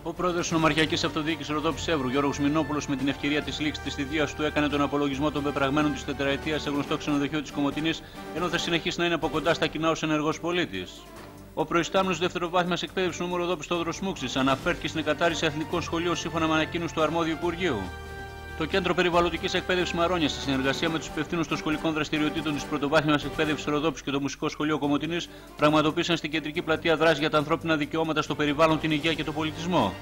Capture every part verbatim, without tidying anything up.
Ο πρόεδρος της Νομαρχιακής Αυτοδιοίκησης Ροδόπης Εύρου, Γιώργος Μινόπουλος, με την ευκαιρία της λήξης της θητείας του, έκανε τον απολογισμό των πεπραγμένων της τετραετίας σε γνωστό ξενοδοχείο της Κομοτηνής, ενώ θα συνεχίσει να είναι από κοντά στα κοινά ως ενεργός πολίτης. Ο προϊστάμενος δευτεροβάθμιας εκπαίδευσης νομού Ροδόπης Θόδωρος Μούξης αναφέρθηκε στην εκατάρριση εθνικών σχολείων σύμφωνα με ανακοίνωση του αρμόδιου Υπουργείου. Το Κέντρο Περιβαλλοντικής Εκπαίδευσης Μαρόνια, σε συνεργασία με τους υπευθύνους των σχολικών δραστηριοτήτων της Πρωτοβάθμιας Εκπαίδευσης Ροδόπης και το Μουσικό Σχολείο Κομοτηνής, πραγματοποίησαν στην κεντρική πλατεία δράση για τα ανθρώπινα δικαιώματα στο περιβάλλον, την υγεία και τον πολιτισμό.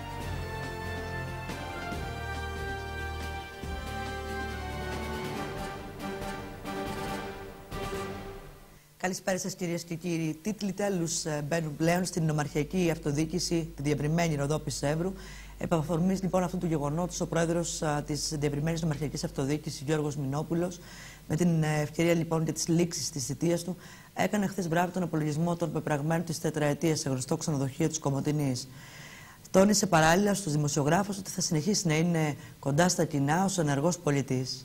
Καλησπέρα σας, κυρίες και κύριοι. Τίτλοι τέλους μπαίνουν πλέον στην Νομαρχιακή Αυτοδιοίκηση, την διευρυμένη Ροδόπης Εύρου. Επ' αφορμής λοιπόν αυτού του γεγονότος, ο πρόεδρος της διευρυμένης Νομαρχιακής Αυτοδιοίκησης, Γιώργος Μινόπουλος, με την ευκαιρία λοιπόν και της λήξης της θητείας του, έκανε χθες βράδυ τον απολογισμό των πεπραγμένων της τετραετίας σε γνωστό ξενοδοχείο της Κομοτηνής. Τόνισε παράλληλα στους δημοσιογράφους ότι θα συνεχίσει να είναι κοντά στα κοινά ως ενεργός πολιτής.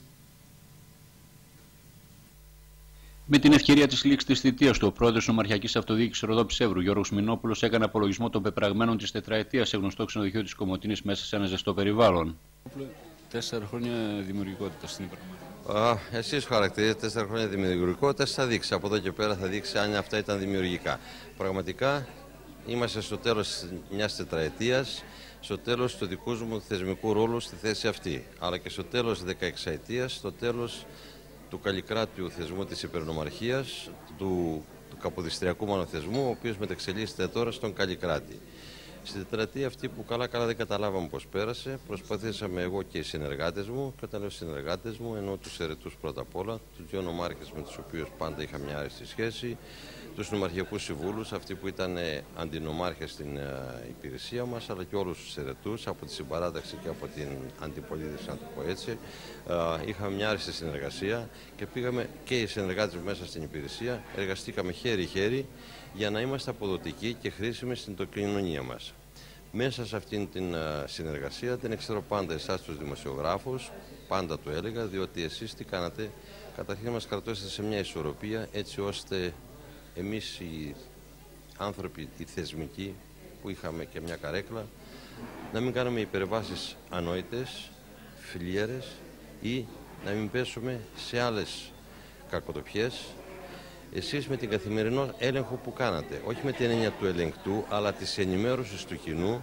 Με την ευκαιρία της λήξης της θητείας του, ο πρόεδρος της Νομαρχιακής Αυτοδιοίκησης Ροδόπης Εύρου, Γιώργος Μινόπουλος, έκανε απολογισμό των πεπραγμένων της τετραετίας σε γνωστό ξενοδοχείο της Κομοτηνής μέσα σε ένα ζεστό περιβάλλον. Τέσσερα χρόνια δημιουργικότητα στην Υπουργεία. Εσείς χαρακτηρίζετε τέσσερα χρόνια δημιουργικότητα, θα δείξει. Από εδώ και πέρα θα δείξει αν αυτά ήταν δημιουργικά. Πραγματικά είμαστε στο τέλος μιας τετραετίας, στο τέλος του δικού μου θεσμικού ρόλου στη θέση αυτή. Αλλά και στο τέλος δεκαεξαετίας, στο τέλος του καλλικράτιου θεσμού της υπερνομαρχίας, του, του καποδιστριακού μανοθεσμού, ο οποίος μεταξελίσσεται τώρα στον καλλικράτη. Στην τετραετία αυτή που καλά καλά δεν καταλάβαμε πώς πέρασε, προσπαθήσαμε εγώ και οι συνεργάτες μου, και όταν λέω συνεργάτες μου εννοώ τους αιρετούς πρώτα απ' όλα, τους δύο νομάρχες με τους οποίους πάντα είχα μια άριστη σχέση, τους νομαρχιακούς συμβούλους, αυτοί που ήταν αντινομάρχες στην uh, υπηρεσία μας, αλλά και όλους τους αιρετούς από τη συμπαράταξη και από την αντιπολίτευση, να το πω έτσι. Uh, είχαμε μια άριστη συνεργασία και πήγαμε και οι συνεργάτες μου μέσα στην υπηρεσία, εργαστήκαμε χέρι-χέρι για να είμαστε αποδοτικοί και χρήσιμοι στην κοινωνία μας. Μέσα σε αυτήν την uh, συνεργασία την ξέρω πάντα εσάς τους δημοσιογράφους, πάντα το έλεγα, διότι εσείς τι κάνατε, καταρχήν μας κρατώσετε σε μια ισορροπία έτσι ώστε εμείς οι άνθρωποι, οι θεσμικοί που είχαμε και μια καρέκλα, να μην κάνουμε υπερβάσεις ανόητες, φιλιέρες ή να μην πέσουμε σε άλλες κακοτοπιές. Εσείς με την καθημερινό έλεγχο που κάνατε, όχι με την έννοια του ελεγκτού, αλλά της ενημέρωσης του κοινού,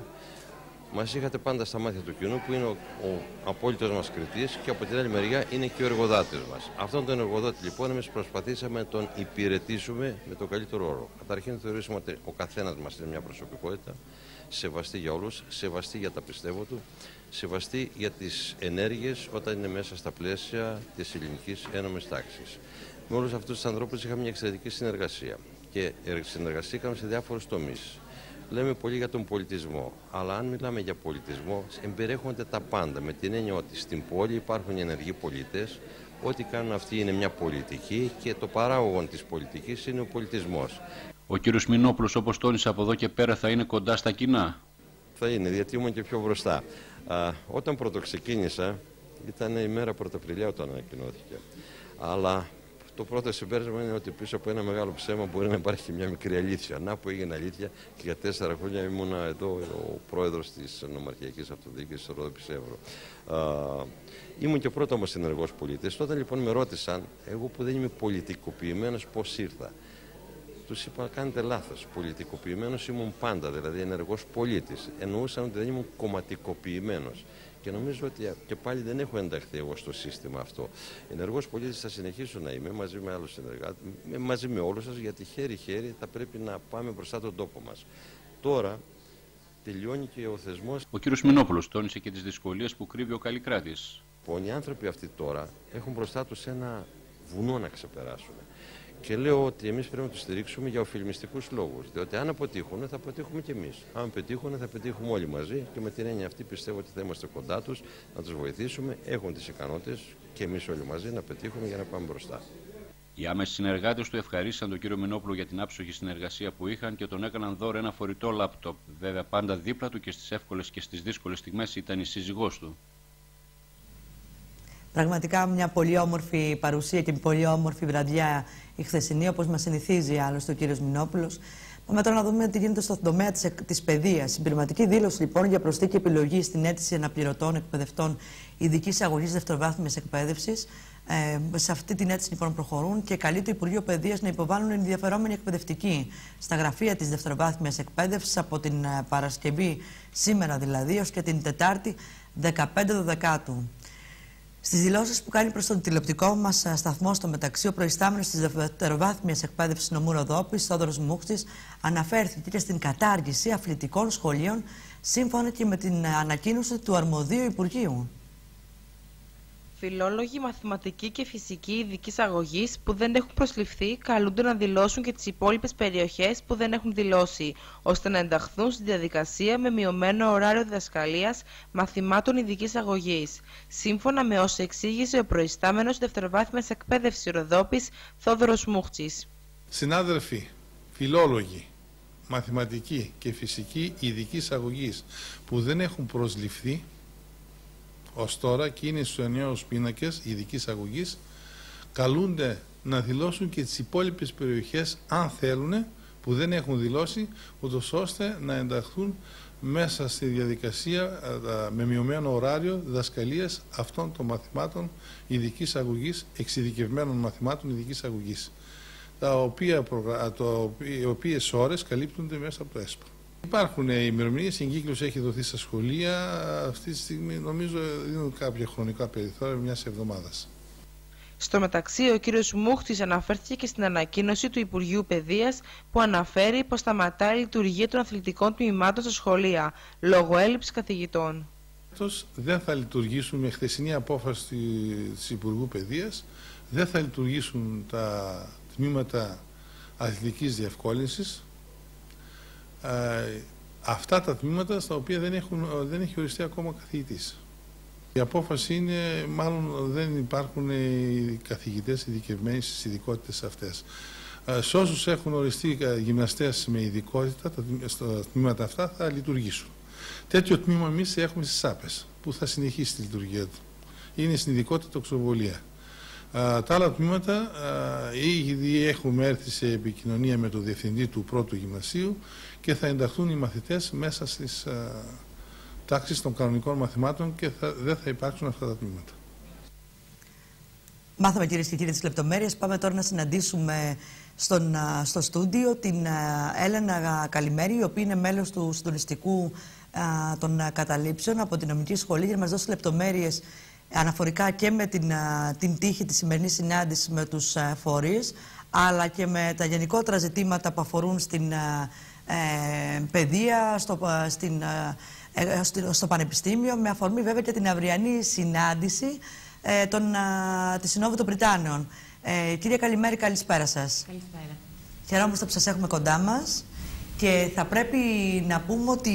μας είχατε πάντα στα μάτια του κοινού που είναι ο, ο απόλυτος μας κριτής και από την άλλη μεριά είναι και ο εργοδότης μας. Αυτόν τον εργοδότη λοιπόν εμείς προσπαθήσαμε να τον υπηρετήσουμε με τον καλύτερο όρο. Καταρχήν θεωρήσαμε ότι ο καθένας μας είναι μια προσωπικότητα, σεβαστή για όλους, σεβαστή για τα πιστεύω του, σεβαστή για τις ενέργειες όταν είναι μέσα στα πλαίσια της ελληνικής ένομης τάξης. Με όλους αυτούς τους ανθρώπους είχαμε μια εξαιρετική συνεργασία και συνεργαστήκαμε σε διάφορους τομείς. Λέμε πολύ για τον πολιτισμό, αλλά αν μιλάμε για πολιτισμό, εμπεριέχονται τα πάντα. Με την έννοια ότι στην πόλη υπάρχουν ενεργοί πολίτες, ό,τι κάνουν αυτοί είναι μια πολιτική και το παράγωγο της πολιτικής είναι ο πολιτισμός. Ο κύριος Μινόπουλος, όπως τόνισε, από εδώ και πέρα θα είναι κοντά στα κοινά. Θα είναι, γιατί ήμουν και πιο μπροστά. Α, όταν πρωτοξεκίνησα, ήταν η μέρα Πρωταπριλιά όταν ανακοινώθηκε. Αλλά το πρώτο συμπέρασμα είναι ότι πίσω από ένα μεγάλο ψέμα μπορεί να υπάρχει μια μικρή αλήθεια. Να που έγινε αλήθεια και για τέσσερα χρόνια ήμουνα εδώ ο πρόεδρος της Νομαρχιακής Αυτοδιοίκησης Ροδόπης Εύρου. Ήμουν και πρώτα όμως ενεργός πολίτης. Τότε λοιπόν με ρώτησαν, εγώ που δεν είμαι πολιτικοποιημένος, πώς ήρθα. Τους είπα, κάνετε λάθος. Πολιτικοποιημένος ήμουν πάντα, δηλαδή ενεργός πολίτης. Εννοούσαν ότι δεν ήμουν κομματικοποιημένος. Και νομίζω ότι και πάλι δεν έχω ενταχθεί εγώ στο σύστημα αυτό. Ενεργός πολίτης θα συνεχίσω να είμαι μαζί με άλλους συνεργάτες, μαζί με όλους σας, γιατί χέρι-χέρι θα πρέπει να πάμε μπροστά τον τόπο μας. Τώρα τελειώνει και ο θεσμός. Ο κύριος Μινόπουλος τόνισε και τις δυσκολίες που κρύβει ο καλλικράτης. Οι άνθρωποι αυτοί τώρα έχουν μπροστά τους ένα βουνό να ξεπεράσουν. Και λέω ότι εμείς πρέπει να τους στηρίξουμε για οφειλμιστικούς λόγους. Διότι αν αποτύχουν, θα αποτύχουμε κι εμείς. Αν πετύχουν, θα πετύχουμε όλοι μαζί. Και με την έννοια αυτή πιστεύω ότι θα είμαστε κοντά τους, να τους βοηθήσουμε. Έχουν τις ικανότητες και εμείς όλοι μαζί να πετύχουμε για να πάμε μπροστά. Οι άμεσοι συνεργάτες του ευχαρίστησαν τον κύριο Μινόπουλο για την άψογη συνεργασία που είχαν και τον έκαναν δώρο ένα φορητό λάπτοπ. Βέβαια, πάντα δίπλα του και στις εύκολες και στις δύσκολες στιγμές ήταν η σύζυγός του. Πραγματικά μια πολύ όμορφη παρουσία και πολύ όμορφη βραδιά η χθεσινή, όπως μας συνηθίζει άλλωστε ο κύριος Μινόπουλος. Πάμε τώρα να δούμε τι γίνεται στον τομέα της, της παιδείας. Συμπληρωματική δήλωση λοιπόν για προσθήκη επιλογή στην αίτηση αναπληρωτών εκπαιδευτών ειδικής αγωγής δευτεροβάθμιας εκπαίδευσης. Ε, σε αυτή την αίτηση λοιπόν προχωρούν και καλεί το Υπουργείο Παιδείας να υποβάλουν ενδιαφερόμενοι εκπαιδευτικοί στα γραφεία της δευτεροβάθμιας εκπαίδευσης από την Παρασκευή, σήμερα δηλαδή, ως και την Τετάρτη δεκαπέντε Δεκάτου. Στις δηλώσεις που κάνει προς τον τηλεοπτικό μας σταθμό στο μεταξύ, ο προϊστάμενος της δευτεροβάθμιας εκπαίδευσης νομού Ροδόπης, Θόδωρος Μούχτης, αναφέρθηκε και στην κατάργηση αθλητικών σχολείων, σύμφωνα και με την ανακοίνωση του αρμοδίου Υπουργείου. Φιλόλογοι μαθηματική και φυσική ειδικής αγωγής που δεν έχουν προσληφθεί καλούνται να δηλώσουν και τις υπόλοιπες περιοχές που δεν έχουν δηλώσει, ώστε να ενταχθούν στη διαδικασία με μειωμένο ωράριο διδασκαλίας μαθημάτων ειδικής αγωγής, σύμφωνα με όσα εξήγησε ο προϊστάμενος δευτεροβάθμιας εκπαίδευσης Ροδόπης, Θόδωρος Μούχτης. Συνάδελφοι, φιλόλογοι, μαθηματική και φυσική ειδικής αγωγής που δεν έχουν προσληφθεί ως τώρα και είναι στους εννέους πίνακες ειδικής αγωγής, καλούνται να δηλώσουν και τις υπόλοιπες περιοχές, αν θέλουν, που δεν έχουν δηλώσει, ούτως ώστε να ενταχθούν μέσα στη διαδικασία με μειωμένο ωράριο διδασκαλίας αυτών των μαθημάτων ειδικής αγωγής, εξειδικευμένων μαθημάτων ειδικής αγωγής, τα οποία, το, οι οποίες ώρες καλύπτονται μέσα από το ΕΣΠΑ. Υπάρχουν ημερομηνίες, η εγκύκλωση έχει δοθεί στα σχολεία. Αυτή τη στιγμή νομίζω δίνουν κάποια χρονικά περιθώρια μιας εβδομάδας. Στο μεταξύ, ο κύριος Μούχτης αναφέρθηκε και στην ανακοίνωση του Υπουργείου Παιδείας που αναφέρει πως σταματάει η λειτουργία των αθλητικών τμήματων στα σχολεία λόγω έλλειψης καθηγητών. Δεν θα λειτουργήσουν, με χθεσινή απόφαση της Υπουργού Παιδείας, δεν θα λειτουργήσουν τα τμήματα αθλητικής διευκόλυνσης. Ε, αυτά τα τμήματα στα οποία δεν, έχουν, δεν έχει οριστεί ακόμα καθηγητής. Η απόφαση είναι, μάλλον δεν υπάρχουν οι καθηγητές ειδικευμένοι στις ειδικότητες αυτές. Ε, σε όσους έχουν οριστεί γυμναστές με ειδικότητα, τα, στα τμήματα αυτά θα λειτουργήσουν. Τέτοιο τμήμα εμείς έχουμε στις ΣΑΠΕΣ, που θα συνεχίσει τη λειτουργία του. Είναι στην ειδικότητα τοξοβολία. Uh, τα άλλα τμήματα uh, ήδη έχουμε έρθει σε επικοινωνία με τον διευθυντή του πρώτου γυμνασίου και θα ενταχθούν οι μαθητές μέσα στις uh, τάξεις των κανονικών μαθημάτων και θα, δεν θα υπάρξουν αυτά τα τμήματα. Μάθαμε κυρίες και κύριοι τις λεπτομέρειες. Πάμε τώρα να συναντήσουμε στον, στο στούντιο την Έλενα Καλημέρη, η οποία είναι μέλος του συντονιστικού uh, των καταλήψεων από την νομική σχολή, για να μας δώσει λεπτομέρειες αναφορικά και με την, την τύχη της σημερινής συνάντησης με τους φορείς, αλλά και με τα γενικότερα ζητήματα που αφορούν στην ε, παιδεία, στο, στην, ε, στο, στο Πανεπιστήμιο, με αφορμή βέβαια και την αυριανή συνάντηση ε, των, α, της Συνόδου των Πριτάνεων. Ε, κυρία Καλημέρη, καλησπέρα σας. Καλησπέρα. Χαιρόμαστε που σας έχουμε κοντά μας και θα πρέπει να πούμε ότι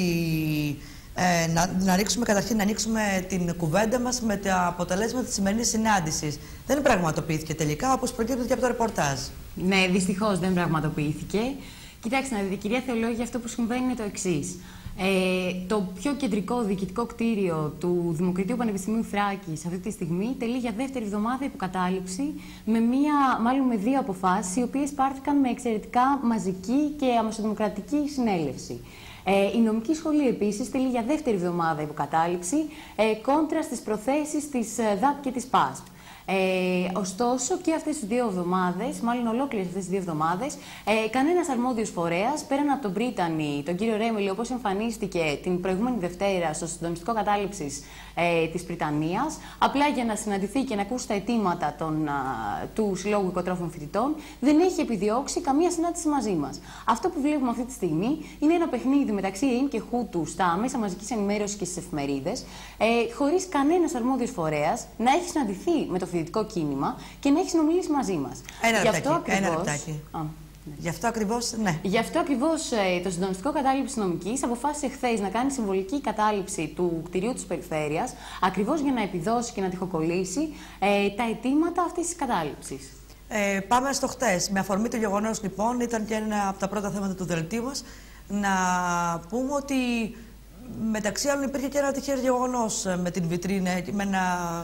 Ε, να, να ρίξουμε καταρχήν να ανοίξουμε την κουβέντα μας με τα αποτελέσματα της σημερινής συνάντησης. Δεν πραγματοποιήθηκε τελικά, όπως προκύπτει και από το ρεπορτάζ. Ναι, δυστυχώς δεν πραγματοποιήθηκε. Κοιτάξτε να δείτε, κυρία Θεολόγη, αυτό που συμβαίνει είναι το εξής. Ε, το πιο κεντρικό διοικητικό κτίριο του Δημοκρατίου Πανεπιστημίου Θράκης αυτή τη στιγμή τελεί για δεύτερη εβδομάδα υποκατάληψη, με μία, μάλλον με δύο αποφάσεις, οι οποίες πάρθηκαν με εξαιρετικά μαζική και αμεσοδημοκρατική συνέλευση. Ε, η νομική σχολή επίσης τελεί για δεύτερη εβδομάδα υποκατάληψη ε, κόντρα στις προθέσεις της ΔΑΠ και της ΠΑΣΠ. Ε, ωστόσο και αυτές τις δύο εβδομάδες, μάλλον ολόκληρες αυτές τις δύο εβδομάδες, ε, κανένας αρμόδιος φορέας, πέραν από τον Πρίτανη, τον κύριο Ρέμιλη, όπως εμφανίστηκε την προηγούμενη Δευτέρα στο συντονιστικό κατάληψης ε, της Πριτανίας, απλά για να συναντηθεί και να ακούσει τα αιτήματα των, α, του Συλλόγου Οικοτρόφων Φοιτητών, δεν έχει επιδιώξει καμία συνάντηση μαζί μας. Αυτό που βλέπουμε αυτή τη στιγμή είναι ένα παιχνίδι μεταξύ ΕΙΝ και Χούτου στα μέσα μαζικής ενημέρωσης και στις εφημερίδες, ε, χωρίς κανένας αρμόδιος φορέας να έχει συναντηθεί με το φοιτητικό κίνημα και να έχει συνομιλήσει μαζί μας. Ένα Γι' αυτό λεπτάκι. ακριβώς... Ένα λεπτάκι. Α, ναι. Γι' αυτό ακριβώς, ναι. Γι' αυτό ακριβώς ε, το συντονιστικό κατάληψη νομικής αποφάσισε χθες να κάνει συμβολική κατάληψη του κτηρίου της περιφέρειας, ακριβώς για να επιδώσει και να τυχοκολλήσει ε, τα αιτήματα αυτής της κατάληψης. Ε, πάμε στο χτες. Με αφορμή το γεγονός, λοιπόν, ήταν και ένα από τα πρώτα θέματα του δελτίου μας, να πούμε ότι μεταξύ άλλων υπήρχε και ένα τυχαίο γεγονός με την βιτρίνα, με ένα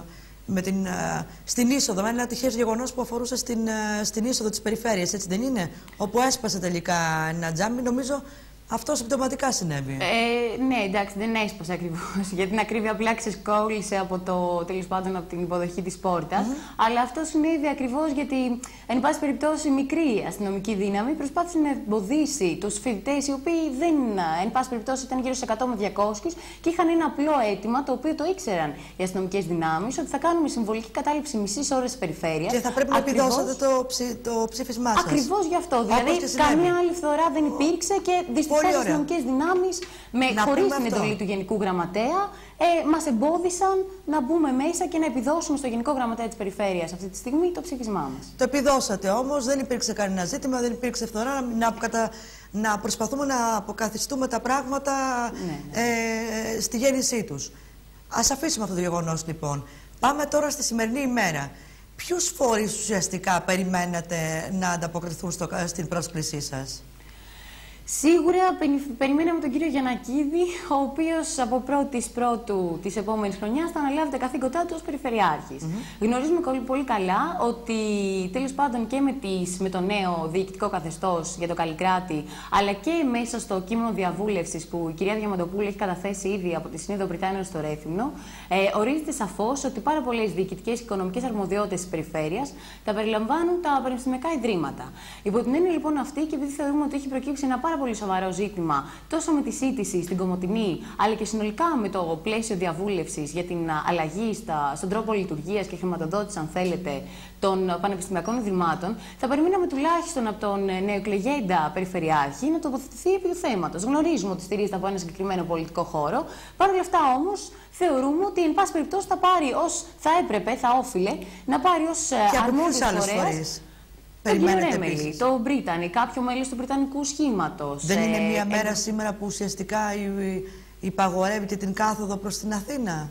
με την, στην είσοδο, με ένα τυχαίο γεγονός που αφορούσε στην, στην είσοδο της περιφέρειας, έτσι δεν είναι? Όπου έσπασε τελικά ένα τζάμι, νομίζω αυτό συμπτωματικά συνέβη. Ε, ναι, εντάξει, δεν έσπασε ακριβώς. Για την ακρίβεια, απλά ξεσκόλλησε από το, τέλος πάντων, από την υποδοχή της πόρτας. Mm-hmm. Αλλά αυτό συνέβη ακριβώς γιατί, εν πάση περιπτώσει, μικρή αστυνομική δύναμη προσπάθησε να εμποδίσει τους φοιτητές, οι οποίοι δεν, εν πάση περιπτώσει, ήταν γύρω στους εκατό με διακόσιους και είχαν ένα απλό αίτημα, το οποίο το ήξεραν οι αστυνομικές δυνάμεις, ότι θα κάνουμε συμβολική κατάληψη μισής ώρας της περιφέρειας. Και θα πρέπει να ακριβώς επιδώσετε το, ψη, το ψήφισμά σας. Ακριβώς γι' αυτό. Δηλαδή, καμία άλλη φθορά δεν υπήρξε και δυστυχώς. Οι αστυνομικές δυνάμεις, χωρίς την εντολή του Γενικού Γραμματέα, ε, μας εμπόδισαν να μπούμε μέσα και να επιδώσουμε στο Γενικό Γραμματέα της Περιφέρειας αυτή τη στιγμή το ψήφισμά μας. Το επιδώσατε όμως, δεν υπήρξε κανένα ζήτημα, δεν υπήρξε φθορά. Να, κατα... να προσπαθούμε να αποκαθιστούμε τα πράγματα ναι, ναι. Ε, στη γέννησή τους. Ας αφήσουμε αυτό το γεγονός λοιπόν. Πάμε τώρα στη σημερινή ημέρα. Ποιους φορείς ουσιαστικά περιμένετε να ανταποκριθούν στο, στην πρόσκλησή σας? Σίγουρα περιμέναμε τον κύριο Γιαννακίδη, ο οποίος από πρώτης πρώτου της επόμενης χρονιάς θα αναλάβει τα καθήκοντά του ως Περιφερειάρχης. Mm-hmm. Γνωρίζουμε πολύ καλά ότι τέλος πάντων και με, τις, με το νέο διοικητικό καθεστώς για το Καλλικράτη, αλλά και μέσα στο κείμενο διαβούλευσης που η κυρία Διαμαντοπούλου έχει καταθέσει ήδη από τη Συνείδο Βρυτάνεων στο Ρέθυμνο, ε, ορίζεται σαφώς ότι πάρα πολλές διοικητικές και οικονομικές αρμοδιότητες της Περιφέρειας θα περιλαμβάνουν τα πανεπιστημιακά ιδρύματα. Υπό την έννοια λοιπόν αυτή, και επειδή θεωρούμε ότι έχει προκύψει ένα πάρα πολύ σοβαρό ζήτημα τόσο με τη σύντηση στην Κομοτηνή, αλλά και συνολικά με το πλαίσιο διαβούλευσης για την αλλαγή στα, στον τρόπο λειτουργίας και χρηματοδότηση, αν θέλετε, των πανεπιστημιακών ιδρυμάτων, θα περιμέναμε τουλάχιστον από τον νεοεκλεγέντα Περιφερειάρχη να τοποθετηθεί επί του θέματος. Γνωρίζουμε ότι στηρίζεται από ένα συγκεκριμένο πολιτικό χώρο. Παρ' όλα αυτά όμως, θεωρούμε ότι εν πάση περιπτώσει θα πάρει ως θα έπρεπε, θα όφιλε να πάρει ως αρμόδιος φορέας. Περιμένετε επίσης το Μπρίτανι, κάποιο μέλος του Βρετανικού σχήματος. Δεν είναι μια ε, μέρα ε, σήμερα που ουσιαστικά υπαγορεύει και την κάθοδο προς την Αθήνα?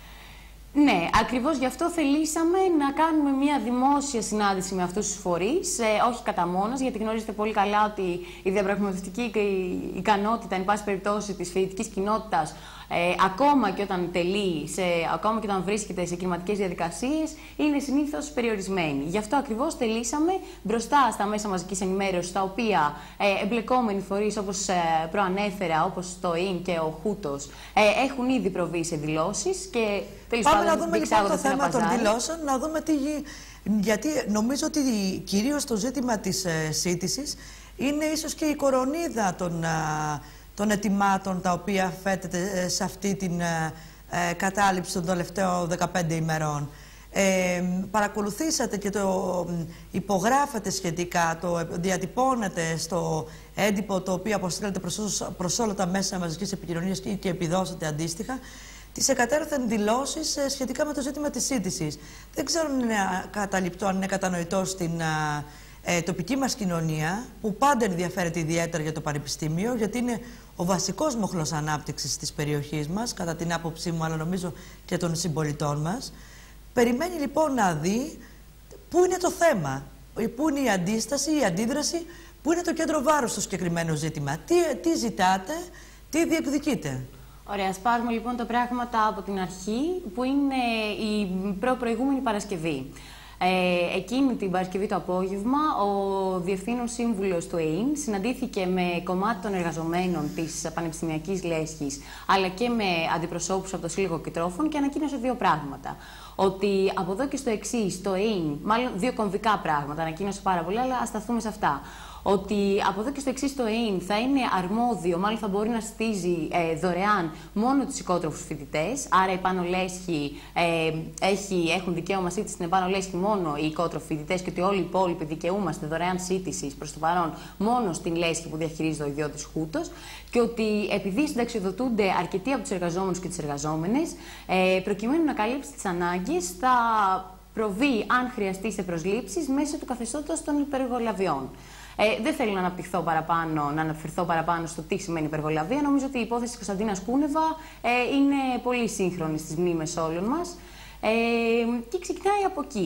Ναι, ακριβώς γι' αυτό θελήσαμε να κάνουμε μια δημόσια συνάντηση με αυτούς τους φορείς, ε, όχι κατά μόνος, γιατί γνωρίζετε πολύ καλά ότι η διαπραγματευτική και η ικανότητα, εν πάση περιπτώσει, της φοιτητικής κοινότητας, Ε, ακόμα και όταν τελεί, σε, ακόμα και όταν βρίσκεται σε κλιματικές διαδικασίες, είναι συνήθως περιορισμένη. Γι' αυτό ακριβώς θελήσαμε μπροστά στα μέσα μαζικής ενημέρωσης, τα οποία ε, εμπλεκόμενοι φορείς, όπως ε, προανέφερα, όπως το ΙΝ και ο Χούτος, ε, έχουν ήδη προβεί σε δηλώσεις. Και τέλος Πάμε πάντων, να δούμε λοιπόν το θέμα των δηλώσεων, να δούμε τι. Γιατί νομίζω ότι κυρίως το ζήτημα της ε, σύντησης είναι ίσως και η κορονίδα των. Ε, των ετοιμάτων τα οποία φέτεται σε αυτή την ε, ε, κατάληψη των τελευταίων δεκαπέντε ημερών. Ε, παρακολουθήσατε και το υπογράφετε σχετικά, το διατυπώνετε στο έντυπο το οποίο αποστέλλετε προς, προς όλα τα μέσα μαζικής επικοινωνίας και, και επιδώσατε αντίστοιχα τις εκατέρωθεν δηλώσεις ε, σχετικά με το ζήτημα της σύντησης. Δεν ξέρω αν είναι καταληπτό, αν είναι κατανοητό στην ε, τοπική μας κοινωνία, που πάντα ενδιαφέρεται ιδιαίτερα για το Πανεπιστήμιο, γιατί είναι ο βασικός μοχλός ανάπτυξης της περιοχής μας, κατά την άποψή μου, αλλά νομίζω και των συμπολιτών μας. Περιμένει λοιπόν να δει πού είναι το θέμα, πού είναι η αντίσταση, η αντίδραση, πού είναι το κέντρο βάρους στο συγκεκριμένο ζήτημα. Τι, τι ζητάτε, τι διεκδικείτε. Ωραία, ας πάρουμε λοιπόν τα πράγματα από την αρχή, που είναι η προ-προηγούμενη Παρασκευή. Ε, εκείνη την Παρασκευή το απόγευμα, ο Διευθύνων Σύμβουλος του ΕΙΝ συναντήθηκε με κομμάτι των εργαζομένων της Πανεπιστημιακής Λέσχης, αλλά και με αντιπροσώπους από το Σύλλογο Κιτρόφων, και ανακοίνωσε δύο πράγματα. Ότι από εδώ και στο εξής, το ΕΙΝ, μάλλον δύο κομβικά πράγματα, ανακοίνωσε πάρα πολλά, αλλά ας σταθούμε σε αυτά. Ότι από εδώ και στο εξής το ΕΙΝ θα είναι αρμόδιο, μάλλον θα μπορεί να στήσει ε, δωρεάν μόνο τους οικότροφους φοιτητές. Άρα η Πάνο Λέσχη ε, έχει, έχουν δικαίωμα σύντηση στην Επάνω Λέσχη μόνο οι οικότροφοι φοιτητές, και ότι όλοι οι υπόλοιποι δικαιούμαστε δωρεάν σύντησης προς το παρόν μόνο στην Λέσχη που διαχειρίζεται ο ιδιώτης Χούτος. Και ότι επειδή συνταξιοδοτούνται αρκετοί από τους εργαζόμενους και τις εργαζόμενες, ε, προκειμένου να καλύψει τις ανάγκες, θα προβεί, αν χρειαστεί, σε προσλήψεις μέσω του καθεστώτος των υπεργολαβιών. Ε, δεν θέλω να αναπτυχθώ παραπάνω, να αναφερθώ παραπάνω στο τι σημαίνει υπεργολαβία. Νομίζω ότι η υπόθεση της Κωνσταντίνας Κούνεβα ε, είναι πολύ σύγχρονη στις μνήμες όλων μας ε, και ξεκινάει από εκεί.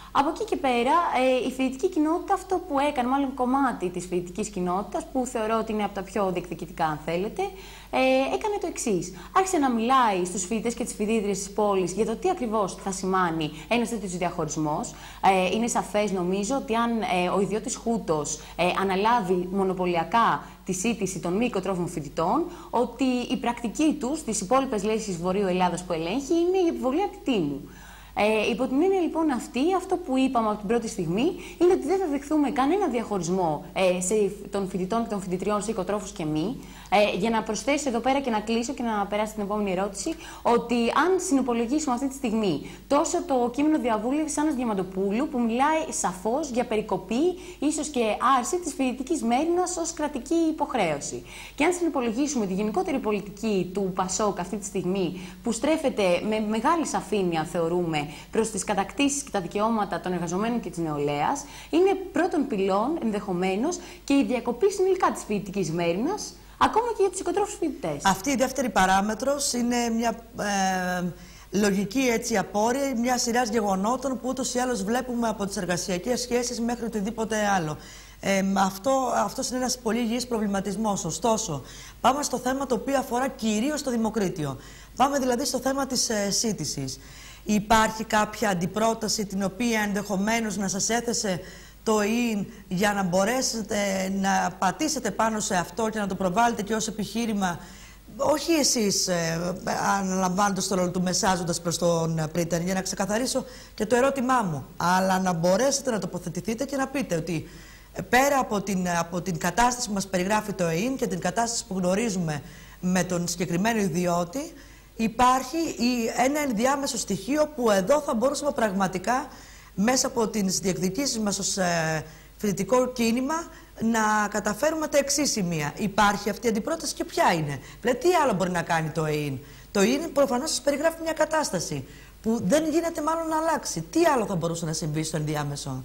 Από εκεί και πέρα, ε, η φοιτητική κοινότητα, αυτό που έκανε, μάλλον κομμάτι της φοιτητικής κοινότητας, που θεωρώ ότι είναι από τα πιο διεκδικητικά, αν θέλετε, ε, έκανε το εξής. Άρχισε να μιλάει στους φοιτητές και τις φοιτήτριες της πόλης για το τι ακριβώς θα σημάνει ένας τέτοιος διαχωρισμός. Ε, είναι σαφές, νομίζω, ότι αν ε, ο ιδιώτης χούτος ε, αναλάβει μονοπωλιακά τη σύντηση των μη οικοτρόφων φοιτητών, ότι η πρακτική τους στις υπόλοιπες λέσχες Βορείου Ελλάδας που ελέγχει είναι η επιβολή αντιτίμου. Ε, υπό την έννοια λοιπόν αυτή, αυτό που είπαμε από την πρώτη στιγμή είναι ότι δεν θα δεχθούμε κανένα διαχωρισμό ε, σε, των φοιτητών και των φοιτητριών σε οικοτρόφους και μη. Ε, για να προσθέσω εδώ πέρα και να κλείσω και να περάσει την επόμενη ερώτηση, ότι αν συνυπολογίσουμε αυτή τη στιγμή τόσο το κείμενο διαβούλευσης Άννας Διαμαντοπούλου, που μιλάει σαφώς για περικοπή, ίσως και άρση της φοιτητικής μέριμνας ως κρατική υποχρέωση, και αν συνυπολογίσουμε τη γενικότερη πολιτική του ΠΑΣΟΚ αυτή τη στιγμή, που στρέφεται με μεγάλη σαφήνεια, θεωρούμε, προς τις κατακτήσεις και τα δικαιώματα των εργαζομένων και της νεολαίας, είναι πρώτον πυλών ενδεχομένως και η διακοπή συνολικά της φοιτητικής μέριμνας, ακόμα και για τους οικοτρόφους φοιτητές. Αυτή η δεύτερη παράμετρος είναι μια ε, λογική έτσι, απόρρια μια σειρά γεγονότων που ούτως ή άλλως βλέπουμε από τις εργασιακές σχέσεις μέχρι οτιδήποτε άλλο. Ε, αυτό, αυτός είναι ένας πολύ υγιής προβληματισμός. Ωστόσο, πάμε στο θέμα το οποίο αφορά κυρίως το Δημοκρίτιο. Πάμε δηλαδή στο θέμα της ε, σύντησης. Υπάρχει κάποια αντιπρόταση την οποία ενδεχομένως να σας έθεσε το ΙΝ για να μπορέσετε να πατήσετε πάνω σε αυτό και να το προβάλλετε και ως επιχείρημα, όχι εσείς ε, αναλαμβάνοντας το ρόλο του μεσάζοντας προς τον Πρίτανη, για να ξεκαθαρίσω και το ερώτημά μου, αλλά να μπορέσετε να τοποθετηθείτε και να πείτε ότι πέρα από την, από την κατάσταση που μας περιγράφει το ΙΝ και την κατάσταση που γνωρίζουμε με τον συγκεκριμένο ιδιώτη, υπάρχει ένα ενδιάμεσο στοιχείο που εδώ θα μπορούσαμε πραγματικά μέσα από τις διεκδικήσεις μας ως ε, φοιτητικό κίνημα να καταφέρουμε τα εξής σημεία. Υπάρχει αυτή η αντιπρόταση και ποια είναι. Δηλαδή, τι άλλο μπορεί να κάνει το ΕΙΝ. Το ΕΙΝ προφανώς σας περιγράφει μια κατάσταση που δεν γίνεται μάλλον να αλλάξει. Τι άλλο θα μπορούσε να συμβεί στο ενδιάμεσο.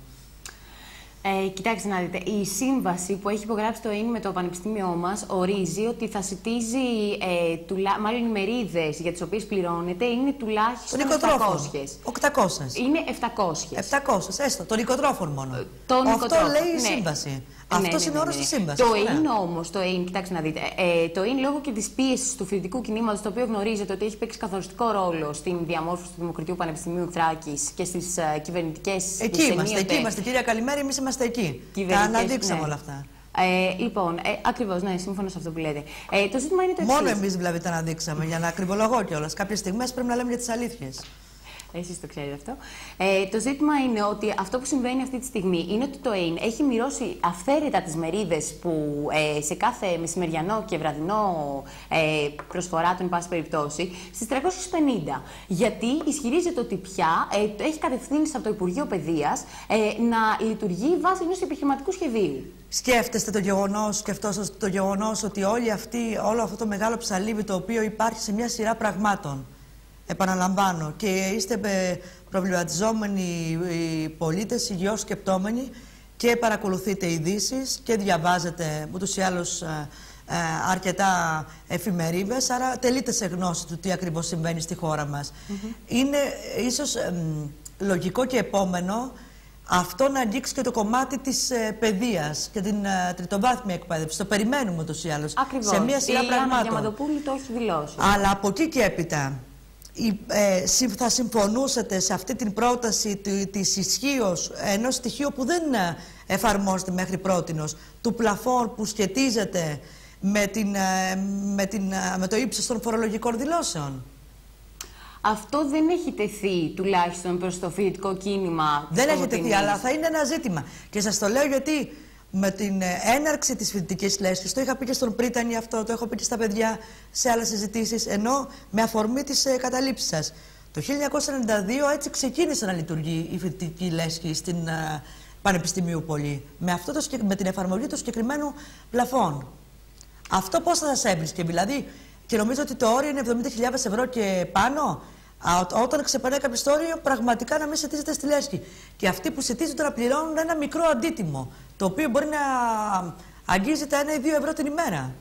Ε, κοιτάξτε να δείτε, η σύμβαση που έχει υπογράψει το ΕΙΝ με το Πανεπιστήμιό μας ορίζει ότι θα σητίζει, ε, τουλά, μάλλον οι μερίδες για τις οποίες πληρώνεται είναι τουλάχιστον οκτακόσιες. οκτακόσιες. Είναι επτακόσιες. επτακόσιες, έστω, των οικοτρόφων μόνο. Τον Αυτό λέει η ναι. σύμβαση. Ναι, Αυτό ναι, ναι, είναι ναι, όρος ναι. της σύμβασης. Το ΕΙΝ όμως, το ΕΙΝ, κοιτάξτε να δείτε, ε, το ΕΙΝ λόγω και της πίεσης του φοιτητικού κινήματος, το οποίο γνωρίζετε ότι έχει παίξει καθοριστικό ρόλο στην διαμόρφωση του Δημοκρατίου Πανεπιστημίου Θράκης και στις uh, κυβερνητικές. Εκεί είμαστε, εκεί είμαστε, κυρία Καλημέρη, εμείς είμαστε εκεί. Τα αναδείξαμε ναι. όλα αυτά. Ε, λοιπόν, ε, ακριβώς, ναι, σύμφωνα σε αυτό που λέτε. Ε, το ζήτημα είναι το εξής. Μόνο εμείς δηλαδή τα αναδείξαμε, για να ακριβολογώ κιόλας. Κάποιες στιγμές πρέπει να λέμε για τις αλήθειες. Εσείς το ξέρετε αυτό. Ε, το ζήτημα είναι ότι αυτό που συμβαίνει αυτή τη στιγμή είναι ότι το ΕΙΝ έχει μοιρώσει αυθαίρετα τις μερίδες που ε, σε κάθε μεσημεριανό και βραδινό ε, προσφορά του, εν πάση περιπτώσει, στις τριακόσιες πενήντα. Γιατί ισχυρίζεται ότι πια ε, το έχει κατευθύνσει από το Υπουργείο Παιδείας ε, να λειτουργεί βάσει ενός επιχειρηματικού σχεδίου. Σκέφτεστε το γεγονός, σκεφτόσαστε το γεγονός ότι όλη αυτή, όλο αυτό το μεγάλο ψαλίδι το οποίο υπάρχει σε μια σειρά πραγμάτων. Επαναλαμβάνω, και είστε προβληματιζόμενοι οι πολίτες, υγιώς σκεπτόμενοι και παρακολουθείτε ειδήσεις και διαβάζετε ούτως ή άλλως ε, ε, αρκετά εφημερίδες, άρα τελείτε σε γνώση του τι ακριβώς συμβαίνει στη χώρα μας. Mm-hmm. Είναι ίσως ε, λογικό και επόμενο αυτό να αγγίξει και το κομμάτι της ε, παιδείας και την ε, τριτοβάθμια εκπαίδευση. Το περιμένουμε ούτως ή άλλως. Ακριβώς. Σε μια σειρά η πραγμάτων. Άννα Διαμαντοπούλου το έχει δηλώσει. Αλλά από εκεί και έπειτα, ε, θα συμφωνούσατε σε αυτή την πρόταση της ισχύως ενός στοιχείου που δεν εφαρμόζεται μέχρι πρότινος, του πλαφόν που σχετίζεται με, την, με, την, με το ύψος των φορολογικών δηλώσεων? Αυτό δεν έχει τεθεί τουλάχιστον προς το φοιτητικό κίνημα. Δεν έχει τεθεί, αλλά θα είναι ένα ζήτημα. Και σας το λέω γιατί με την έναρξη της φοιτητικής λέσχης, το είχα πει και στον Πρίτανη αυτό, το έχω πει και στα παιδιά σε άλλες συζητήσεις, ενώ με αφορμή της ε, καταλήψης σας. Το χίλια εννιακόσια ενενήντα δύο έτσι ξεκίνησε να λειτουργεί η φοιτητική λέσχη στην ε, Πανεπιστημίου Πολύ, με, αυτό το, με την εφαρμογή του συγκεκριμένου πλαφών. Αυτό πώς θα σας έβρισκε, δηλαδή, και νομίζω ότι το όριο είναι εβδομήντα χιλιάδες ευρώ και πάνω. Α, όταν ξεπερνάει κάποιο το όριο, πραγματικά να μην σητίζεται στη λέσχη. Και αυτοί που σητίζονται να πληρώνουν ένα μικρό αντίτιμο, το οποίο μπορεί να αγγίζει τα ένα ή δύο ευρώ την ημέρα.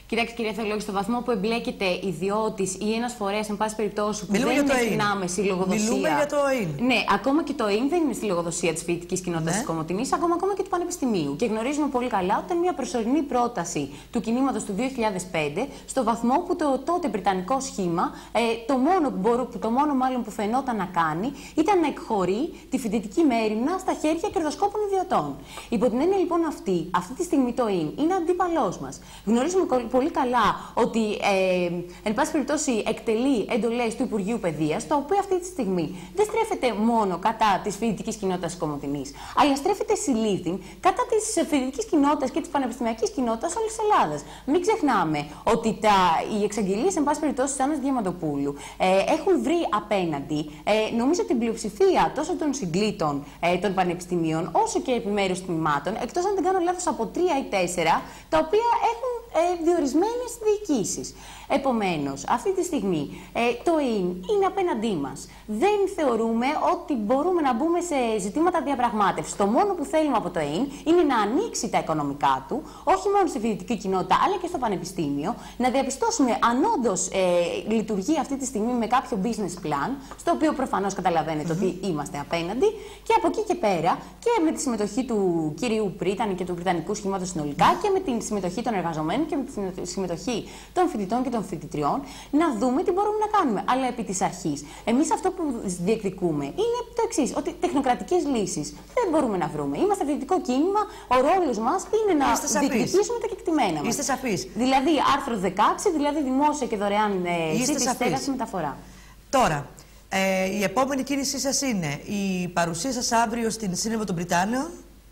Κοιτάξτε, κυρία Θεολόγη, στο βαθμό που εμπλέκεται ιδιώτης ή ένας φορέας, εν πάση περιπτώσει, που Μιλούμε δεν για το ξεκινάμε στη λογοδοσία. Μιλούμε για το ΕΙΝ. Ναι, ακόμα και το ΕΙΝ δεν είναι στη λογοδοσία της φοιτητικής κοινότητας Ναι. της Κομοτηνής, ακόμα, ακόμα και του Πανεπιστημίου. Και γνωρίζουμε πολύ καλά ότι ήταν μια προσωρινή πρόταση του κινήματος του δύο χιλιάδες πέντε, στο βαθμό που το τότε βρετανικό σχήμα, ε, το, μόνο που μπορού, το μόνο μάλλον που φαινόταν να κάνει, ήταν να εκχωρεί τη φοιτητική μέριμνα στα χέρια κερδοσκόπων ιδιωτών. Υπό την έννοια λοιπόν αυτή, αυτή τη στιγμή το ΕΙΝ είναι αντίπαλός μας. Γνωρίζουμε πολύ καλά ότι, ε, εν πάση περιπτώσει, εκτελεί εντολές του Υπουργείου Παιδείας, το οποίο αυτή τη στιγμή δεν στρέφεται μόνο κατά της φοιτητικής κοινότητας της Κομοτηνής, αλλά στρέφεται συλλήθην κατά της φοιτητικής κοινότητας και της πανεπιστημιακής κοινότητας όλης της Ελλάδας. Μην ξεχνάμε ότι τα, οι εξαγγελίες, εν πάση περιπτώσει, της Άννας Διαμαντοπούλου ε, έχουν βρει απέναντι, ε, νομίζω, την πλειοψηφία τόσο των συγκλήτων ε, των πανεπιστημίων, όσο και επιμέρους τμήματων, εκτός αν δεν κάνω λάθος από τρία ή τέσσερα, τα οποία έχουν ε, διορισμένες διοικήσεις. Επομένως, αυτή τη στιγμή ε, το ΕΙΝ είναι απέναντί μας. Δεν θεωρούμε ότι μπορούμε να μπούμε σε ζητήματα διαπραγμάτευσης. Το μόνο που θέλουμε από το ΕΙΝ είναι να ανοίξει τα οικονομικά του, όχι μόνο στη φοιτητική κοινότητα, αλλά και στο πανεπιστήμιο, να διαπιστώσουμε αν όντως ε, λειτουργεί αυτή τη στιγμή με κάποιο business plan, στο οποίο προφανώς καταλαβαίνετε mm-hmm. ότι είμαστε απέναντι, και από εκεί και πέρα και με τη συμμετοχή του κυρίου Πρίτανη και του Βρετανικού σχήματος συνολικά mm-hmm. και με τη συμμετοχή των εργαζομένων και με τη συμμετοχή των φοιτητών και των φοιτητριών, να δούμε τι μπορούμε να κάνουμε. Αλλά επί της αρχής, εμείς αυτό που διεκδικούμε είναι το εξής, ότι τεχνοκρατικές λύσεις δεν μπορούμε να βρούμε. Είμαστε φοιτητικό κίνημα, ο ρόλος μας είναι να διεκδικήσουμε τα κεκτημένα μας. Είστε σαφείς. Δηλαδή, άρθρο δεκαέξι, δηλαδή δημόσια και δωρεάν ε, σύντηση, στέγαση, μεταφορά. Τώρα, ε, η επόμενη κίνησή σας είναι η παρουσία σας αύριο στην Σύνοδο των Βρυτάνεων.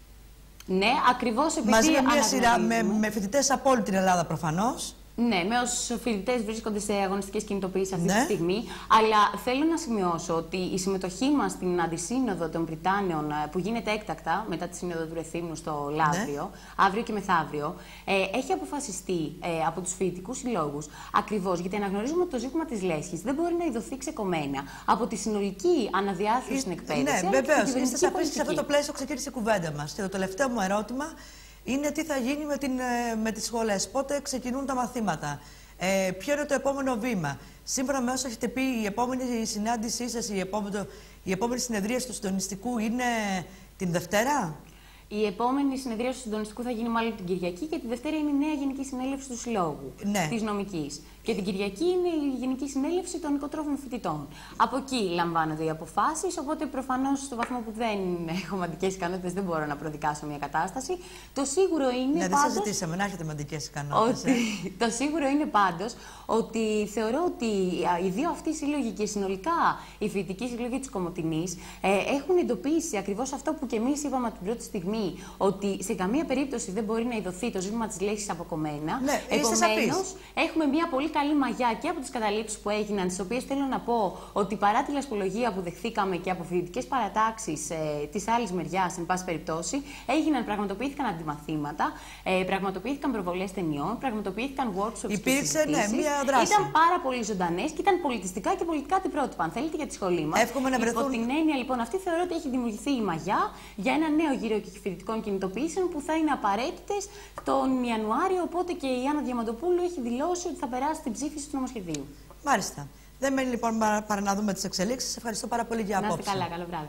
Ναι, ακριβώς επειδή μαζί με μια σειρά με, με φοιτητές από όλη την Ελλάδα προφανώς. Ναι, με όσους φοιτητές βρίσκονται σε αγωνιστικές κινητοποιήσεις αυτή ναι. τη στιγμή. Αλλά θέλω να σημειώσω ότι η συμμετοχή μας στην Αντισύνοδο των Βρυτάνεων, που γίνεται έκτακτα μετά τη Σύνοδο του Ρεθύμνου στο Λαύριο, ναι. αύριο και μεθαύριο, ε, έχει αποφασιστεί ε, από τους φοιτητικούς συλλόγους, ακριβώς γιατί αναγνωρίζουμε ότι το ζήτημα της λέσχης δεν μπορεί να ειδωθεί ξεκομμένα από τη συνολική αναδιάρθρωση στην εκπαίδευση. Ναι, βεβαίως. Είστε σαφείς, σε αυτό το πλαίσιο ξεκίνησε η κουβέντα μας. Και το τελευταίο μου ερώτημα είναι τι θα γίνει με, την, με τις σχολές, πότε ξεκινούν τα μαθήματα, ε, ποιο είναι το επόμενο βήμα. Σύμφωνα με όσα έχετε πει, η επόμενη συνάντησή σας, η επόμενη, η επόμενη συνεδρίαση του συντονιστικού είναι την Δευτέρα. Η επόμενη συνεδρίαση του συντονιστικού θα γίνει μάλλον την Κυριακή και τη Δευτέρα είναι η νέα Γενική Συνέλευση του Συλλόγου, ναι. της Νομικής. Και την Κυριακή είναι η Γενική Συνέλευση των Οικοτρόφων Φοιτητών. Από εκεί λαμβάνονται οι αποφάσεις, οπότε προφανώς στο βαθμό που δεν έχω μαντικές ικανότητες δεν μπορώ να προδικάσω μια κατάσταση. Το σίγουρο είναι. Ναι, πάντως, δεν σας ζητήσαμε να έχετε μαντικές ικανότητες. Ότι, ε. Το σίγουρο είναι πάντως ότι θεωρώ ότι οι δύο αυτοί οι σύλλογοι και συνολικά οι φοιτητικοί σύλλογοι της Κομοτηνής ε, έχουν εντοπίσει ακριβώς αυτό που και εμείς είπαμε από την πρώτη στιγμή, ότι σε καμία περίπτωση δεν μπορεί να ειδωθεί το ζήτημα της λέσχης αποκομμένα. Ναι, επομένως, έχουμε μια πολύ καλή μαγιά και από τις καταλήψεις που έγιναν, τις οποίες θέλω να πω ότι παρά τη λασπολογία που δεχθήκαμε και από φοιτητικές παρατάξεις ε, της άλλης μεριάς, εν πάση περιπτώσει, έγιναν, πραγματοποιήθηκαν αντιμαθήματα, ε, πραγματοποιήθηκαν προβολές ταινιών, πραγματοποιήθηκαν workshops. Υπήρξε, ναι, μια δράση. Ήταν πάρα πολύ ζωντανές και ήταν πολιτιστικά και πολιτικά αντιπρότυπα, αν θέλετε, για τη σχολή μας. Εύχομαι να βρεθούν. Υπό την έννοια λοιπόν αυτή, θεωρώ ότι έχει δημιουργηθεί η μαγιά για ένα νέο γύρο φοιτητικών κινητοποιήσεων που θα είναι απαραίτητες τον Ιανουάριο. Οπότε και η Άννα Διαμαντοπούλου έχει δηλώσει ότι θα περάσει την ψήφιση του νομοσχεδίου. Μάλιστα. Δεν μένει λοιπόν παρά να δούμε τις εξελίξεις. Σας ευχαριστώ πάρα πολύ για απόψε. Να είστε καλά, καλό βράδυ.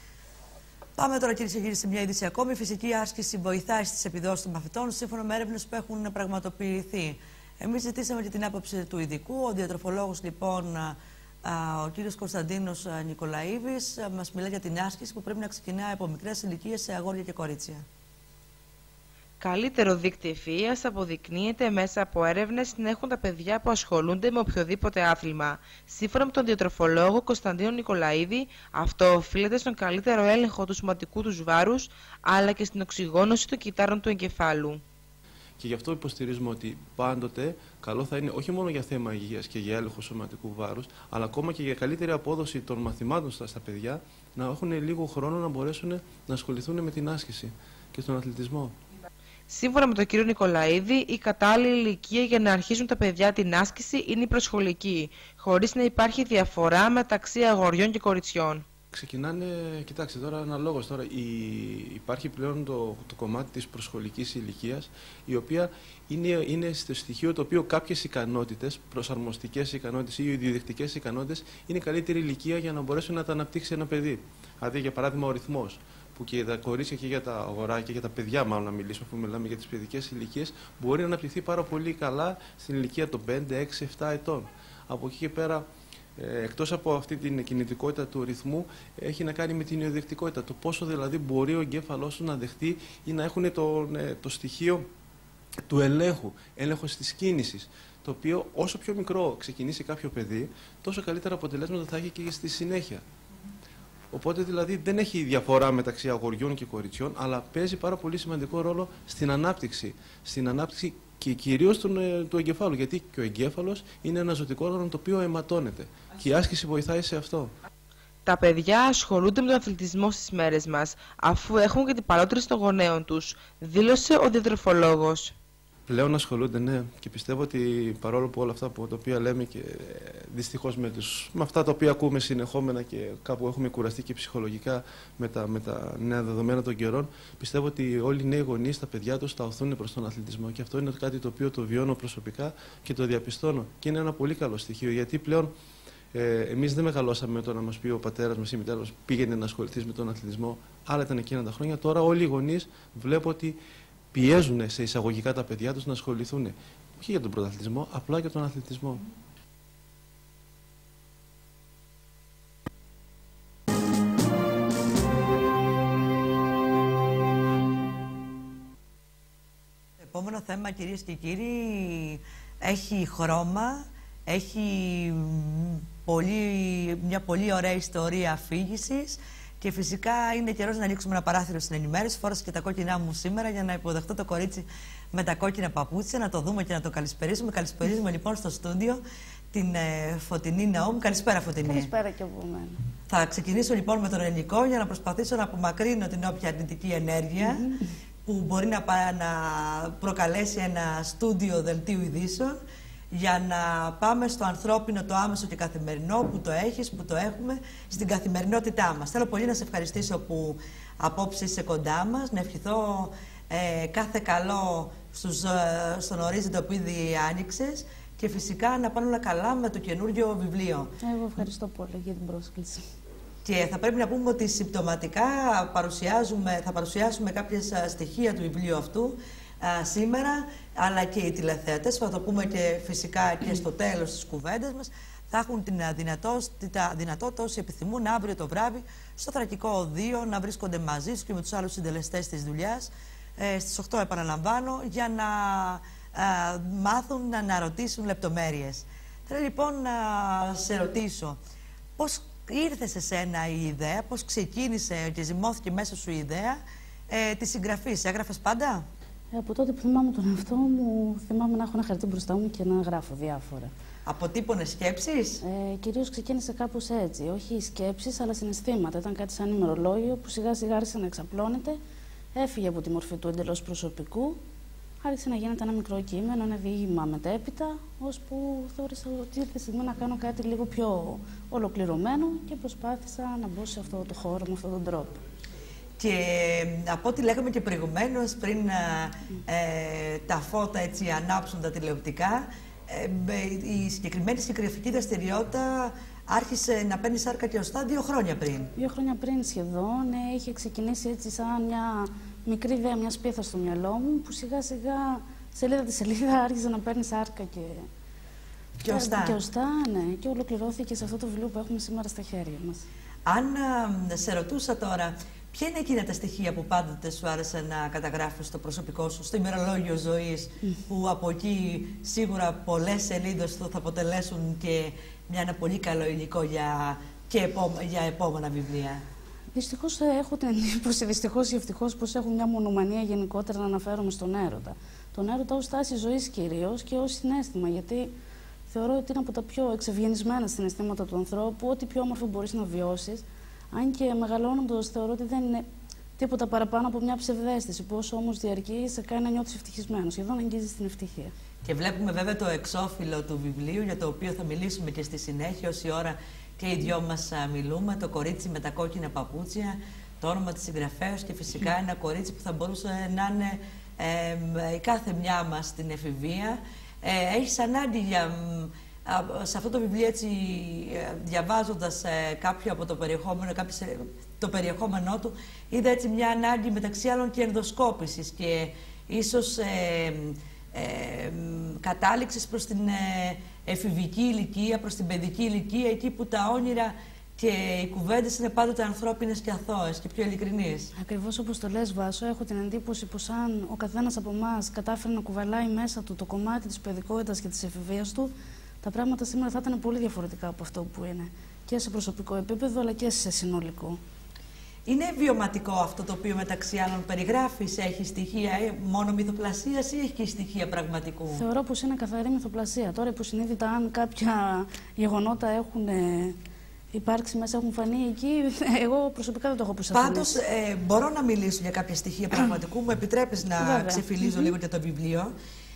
Πάμε τώρα, κυρίες και κύριοι, σε μια είδηση ακόμη. Η φυσική άσκηση βοηθάει στις επιδόσεις των μαθητών, σύμφωνα με έρευνες που έχουν πραγματοποιηθεί. Εμείς ζητήσαμε και την άποψη του ειδικού. Ο διατροφολόγος, λοιπόν, ο κύριος Κωνσταντίνος Νικολαίδης, μας μιλά για την άσκηση που πρέπει να ξεκινάει από μικρές ηλικίες σε αγόρια και κορίτσια. Καλύτερο δίκτυο ευφυΐας αποδεικνύεται μέσα από έρευνες να έχουν τα παιδιά που ασχολούνται με οποιοδήποτε άθλημα. Σύμφωνα με τον διατροφολόγο Κωνσταντίνο Νικολαίδη, αυτό οφείλεται στον καλύτερο έλεγχο του σωματικού τους βάρους, αλλά και στην οξυγόνωση των κυτάρων του εγκεφάλου. Και γι' αυτό υποστηρίζουμε ότι πάντοτε καλό θα είναι όχι μόνο για θέμα υγείας και για έλεγχο σωματικού βάρους, αλλά ακόμα και για καλύτερη απόδοση των μαθημάτων στα, στα παιδιά, να έχουν λίγο χρόνο να μπορέσουν να ασχοληθούν με την άσκηση και τον αθλητισμό. Σύμφωνα με τον κύριο Νικολαίδη, η κατάλληλη ηλικία για να αρχίσουν τα παιδιά την άσκηση είναι η προσχολική, χωρίς να υπάρχει διαφορά μεταξύ αγοριών και κοριτσιών. Ξεκινάνε, κοιτάξτε τώρα, αναλόγως τώρα, η, υπάρχει πλέον το, το κομμάτι της προσχολικής ηλικίας, η οποία είναι, είναι στο στοιχείο το οποίο κάποιες ικανότητες, προσαρμοστικές ικανότητες ή ιδιοδεικτικές ικανότητες, είναι η καλύτερη ηλικία για να μπορέσουν να τα αναπτύξει ένα παιδί. Δηλαδή, για παράδειγμα, ο ρυθμός, που και για τα κορίτσια και για τα αγοράκια, για τα παιδιά, μάλλον να μιλήσουμε, που μιλάμε για τις παιδικές ηλικίες, μπορεί να αναπτυχθεί πάρα πολύ καλά στην ηλικία των πέντε, έξι, επτά ετών. Από εκεί και πέρα, εκτός από αυτή την κινητικότητα του ρυθμού, έχει να κάνει με την ιδιοδεικτικότητα. Το πόσο δηλαδή μπορεί ο εγκέφαλός του να δεχτεί ή να έχουν το, το στοιχείο του ελέγχου, έλεγχος της κίνησης. Το οποίο όσο πιο μικρό ξεκινήσει κάποιο παιδί, τόσο καλύτερα αποτελέσματα θα έχει και στη συνέχεια. Οπότε δηλαδή δεν έχει διαφορά μεταξύ αγοριών και κοριτσιών, αλλά παίζει πάρα πολύ σημαντικό ρόλο στην ανάπτυξη. Στην ανάπτυξη και κυρίως του, του εγκεφάλου, γιατί και ο εγκέφαλος είναι ένα ζωτικό όργανο το οποίο αιματώνεται. Και η άσκηση βοηθάει σε αυτό. Τα παιδιά ασχολούνται με τον αθλητισμό στις μέρες μας, αφού έχουν και την παρότριση των γονέων τους, δήλωσε ο διατροφολόγος. Πλέον ασχολούνται, ναι, και πιστεύω ότι παρόλο που όλα αυτά που, τα οποία λέμε και δυστυχώς με, τους, με αυτά τα οποία ακούμε συνεχόμενα και κάπου έχουμε κουραστεί και ψυχολογικά με τα, με τα νέα δεδομένα των καιρών, πιστεύω ότι όλοι οι νέοι γονείς, τα παιδιά τους, τα οθούν προς τον αθλητισμό. Και αυτό είναι κάτι το οποίο το βιώνω προσωπικά και το διαπιστώνω. Και είναι ένα πολύ καλό στοιχείο, γιατί πλέον ε, εμείς δεν μεγαλώσαμε με το να μας πει ο πατέρας μας ή η μητέρα μας πήγαινε να ασχοληθείς με τον αθλητισμό. Άλλα ήταν εκείνα τα χρόνια. Τώρα όλοι οι γονείς βλέπω ότι πιέζουν σε εισαγωγικά τα παιδιά τους να ασχοληθούν όχι για τον πρωταθλητισμό, απλά για τον αθλητισμό. Το επόμενο θέμα, κυρίες και κύριοι, έχει χρώμα, έχει πολύ, μια πολύ ωραία ιστορία αφήγησης. Και φυσικά είναι καιρός να ανοίξουμε ένα παράθυρο στην ενημέρωση. Φόρασα και τα κόκκινά μου σήμερα για να υποδεχτώ το κορίτσι με τα κόκκινα παπούτσια, να το δούμε και να το καλησπερίσουμε. Καλησπερίζουμε λοιπόν στο στούντιο την ε, Φωτεινή Ναούμ. Καλησπέρα, Φωτεινή. Καλησπέρα και από μένα. Θα ξεκινήσω λοιπόν με τον ελληνικό για να προσπαθήσω να απομακρύνω την όποια αρνητική ενέργεια mm-hmm. που μπορεί να, να προκαλέσει ένα στούντιο δελτίου ειδήσεων, για να πάμε στο ανθρώπινο, το άμεσο και καθημερινό που το έχεις, που το έχουμε στην καθημερινότητά μας. Θέλω πολύ να σε ευχαριστήσω που απόψε είσαι κοντά μας, να ευχηθώ ε, κάθε καλό στους, ε, στον ορίζοντα που ήδη άνοιξες και φυσικά να πάνε όλα καλά με το καινούργιο βιβλίο. Εγώ ευχαριστώ πολύ για την πρόσκληση. Και θα πρέπει να πούμε ότι συμπτωματικά παρουσιάζουμε, θα παρουσιάσουμε κάποιες στοιχεία του βιβλίου αυτού α, σήμερα, αλλά και οι τηλεθεατές, θα το πούμε και φυσικά και στο τέλος της κουβέντας μας, θα έχουν την δυνατότητα, δυνατότητα όσοι επιθυμούν αύριο το βράδυ στο Θρακικό Οδείο να βρίσκονται μαζί σου και με τους άλλους συντελεστές της δουλειάς ε, στις οκτώ επαναλαμβάνω, για να α, μάθουν να, να ρωτήσουν λεπτομέρειες. Θέλω λοιπόν να σε ρωτήσω πώς ήρθε σε σένα η ιδέα, πώς ξεκίνησε και ζυμώθηκε μέσα σου η ιδέα ε, της συγγραφής. Έγραφες πάντα? Ε, από τότε που θυμάμαι τον εαυτό μου, θυμάμαι να έχω ένα χαρτί μπροστά μου και να γράφω διάφορα. Αποτύπωνες σκέψεις? Ε, κυρίως ξεκίνησε κάπως έτσι. Όχι σκέψεις, αλλά συναισθήματα. Ήταν κάτι σαν ημερολόγιο που σιγά σιγά άρχισε να εξαπλώνεται, έφυγε από τη μορφή του εντελώς προσωπικού, άρχισε να γίνεται ένα μικρό κείμενο, ένα διήγημα μετέπειτα, ώσπου θεώρησα ότι ήρθε η στιγμή να κάνω κάτι λίγο πιο ολοκληρωμένο και προσπάθησα να μπω σε αυτό το χώρο με αυτόν τον τρόπο. Και από ό,τι λέγαμε και προηγουμένως, πριν ε, τα φώτα έτσι ανάψουν τα τηλεοπτικά, ε, η συγκεκριμένη συγγραφική δραστηριότητα άρχισε να παίρνει σάρκα και οστά δύο χρόνια πριν. Δύο χρόνια πριν σχεδόν, ε, είχε ξεκινήσει έτσι σαν μια μικρή ιδέα, μια σπίθα στο μυαλό μου, που σιγά σιγά, σελίδα τη σελίδα, άρχισε να παίρνει σάρκα και... Και οστά. Και οστά, ναι, και ολοκληρώθηκε σε αυτό το βιβλίο που έχουμε σήμερα στα χέρια μας. Αν α, σε ρωτούσα τώρα, ποια είναι εκείνα τα στοιχεία που πάντοτε σου άρεσε να καταγράφεις στο προσωπικό σου, στο ημερολόγιο ζωής, mm. που από εκεί σίγουρα πολλές σελίδες του θα αποτελέσουν και μια, ένα πολύ καλό υλικό για, και επό, για επόμενα βιβλία? Δυστυχώς έχω την εντύπωση, δυστυχώς ή ευτυχώς, πως έχω μια μονομανία γενικότερα να αναφέρομαι στον έρωτα. Τον έρωτα ως στάση ζωής κυρίως και ως συναίσθημα, γιατί θεωρώ ότι είναι από τα πιο εξευγενισμένα συναισθήματα του ανθρώπου, ό,τι πιο όμορφο μπορείς να βιώσεις. Αν και μεγαλώνοντας θεωρώ ότι δεν είναι τίποτα παραπάνω από μια ψευδαίσθηση, που όσο όμως διαρκεί σε κάνει να νιώθεις ευτυχισμένος, σχεδόν αγγίζεις την ευτυχία. Και βλέπουμε βέβαια το εξώφυλλο του βιβλίου, για το οποίο θα μιλήσουμε και στη συνέχεια, όση ώρα και οι δυο μας μιλούμε, το κορίτσι με τα κόκκινα παπούτσια, το όνομα της συγγραφέως και φυσικά ένα κορίτσι που θα μπορούσε να είναι ε, η κάθε μια μας στην εφηβεία. Ε, έχεις ανάγκη για, σε αυτό το βιβλίο, έτσι, διαβάζοντας ε, κάποιο από το περιεχόμενο, κάποιο, το περιεχόμενό του, είδα έτσι μια ανάγκη μεταξύ άλλων και ενδοσκόπησης και ίσως ε, ε, κατάληξης προς την ε, εφηβική ηλικία, προς την παιδική ηλικία, εκεί που τα όνειρα και οι κουβέντες είναι πάντοτε ανθρώπινες και αθώες και πιο ειλικρινείς. Ακριβώς όπως το λες, Βάσο, έχω την εντύπωση πως αν ο καθένας από εμάς κατάφερε να κουβαλάει μέσα του το κομμάτι της παιδικότητας και της εφηβείας του, τα πράγματα σήμερα θα ήταν πολύ διαφορετικά από αυτό που είναι. Και σε προσωπικό επίπεδο, αλλά και σε συνολικό. Είναι βιωματικό αυτό το οποίο μεταξύ άλλων περιγράφεις, έχει στοιχεία μόνο μυθοπλασίας ή έχει και στοιχεία πραγματικού? Θεωρώ πως είναι καθαρή μυθοπλασία. Τώρα υποσυνείδητα, αν κάποια γεγονότα έχουν υπάρξει μέσα, έχουν φανεί εκεί, εγώ προσωπικά δεν το έχω προσαφηνίσει. Πάντως, ε, μπορώ να μιλήσω για κάποια στοιχεία πραγματικού. Μου επιτρέπεις να Βέβαια. ξεφυλίζω mm-hmm. λίγο για το βιβλίο.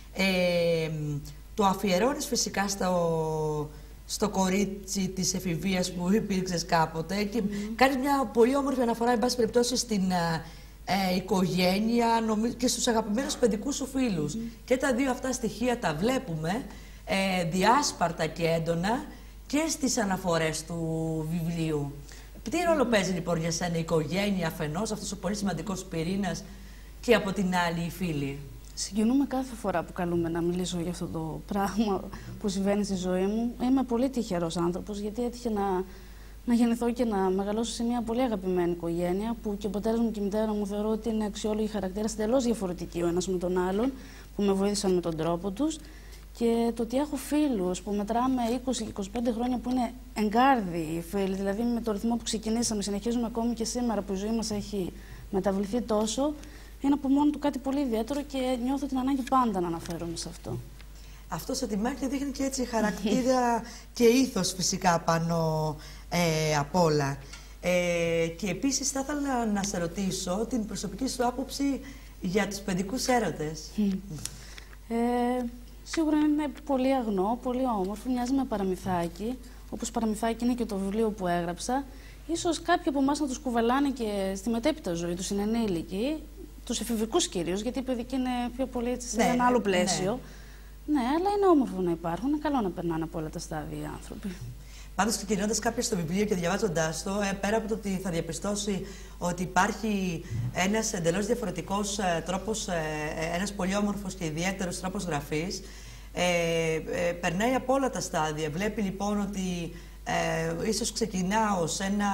Ε, το αφιερώνεις φυσικά στο, στο κορίτσι της εφηβείας που υπήρξες κάποτε και mm-hmm. κάνεις μια πολύ όμορφη αναφορά, εν πάση περιπτώσει, στην ε, οικογένεια και στους αγαπημένους παιδικούς σου φίλους. Mm-hmm. Και τα δύο αυτά στοιχεία τα βλέπουμε ε, διάσπαρτα και έντονα και στις αναφορές του βιβλίου. Τι ρόλο παίζει λοιπόν για σένα η οικογένεια αφενός, αυτός ο πολύ σημαντικός πυρήνας, και από την άλλη οι φίλοι? Συγκινούμε κάθε φορά που καλούμε να μιλήσω για αυτό το πράγμα που συμβαίνει στη ζωή μου. Είμαι πολύ τυχερός άνθρωπος, γιατί έτυχε να, να γεννηθώ και να μεγαλώσω σε μια πολύ αγαπημένη οικογένεια, που και ο πατέρας μου και η μητέρα μου θεωρώ ότι είναι αξιόλογοι χαρακτήρες, εντελώς διαφορετικοί ο ένας με τον άλλον, που με βοήθησαν με τον τρόπο τους. Και το ότι έχω φίλους που μετράμε είκοσι με είκοσι πέντε χρόνια, που είναι εγκάρδιοι φίλοι, δηλαδή με το ρυθμό που ξεκινήσαμε, συνεχίζουμε ακόμη και σήμερα που η ζωή μας έχει μεταβληθεί τόσο, είναι από μόνο του κάτι πολύ ιδιαίτερο και νιώθω την ανάγκη πάντα να αναφέρομαι σε αυτό. Αυτό σε τιμά και δείχνει και έτσι χαρακτήρα και ήθος φυσικά πάνω ε, απ' όλα. Ε, και επίσης θα ήθελα να σε ρωτήσω την προσωπική σου άποψη για τους παιδικούς έρωτες. Ε, Σίγουρα είναι πολύ αγνό, πολύ όμορφο, μοιάζει με παραμυθάκι, όπως παραμυθάκι είναι και το βιβλίο που έγραψα. Ίσως κάποιοι από εμάς να τους κουβαλάνε και στη μετέπειτα ζωή τους, είναι ενήλικοι, τους εφηβικούς κυρίως, γιατί η παιδική είναι πιο πολύ έτσι, σε ναι, ένα άλλο πλαίσιο. Ναι. ναι, αλλά είναι όμορφο να υπάρχουν, είναι καλό να περνάνε από όλα τα στάδια οι άνθρωποι. Πάντως, ξεκινώντας κάποιος στο βιβλίο και διαβάζοντάς το, ε, πέρα από το ότι θα διαπιστώσει ότι υπάρχει ένας εντελώς διαφορετικός ε, τρόπος, ε, ένας πολύ όμορφος και ιδιαίτερος τρόπος γραφής, ε, ε, περνάει από όλα τα στάδια. Βλέπει λοιπόν ότι ε, ίσως ξεκινά ως ένα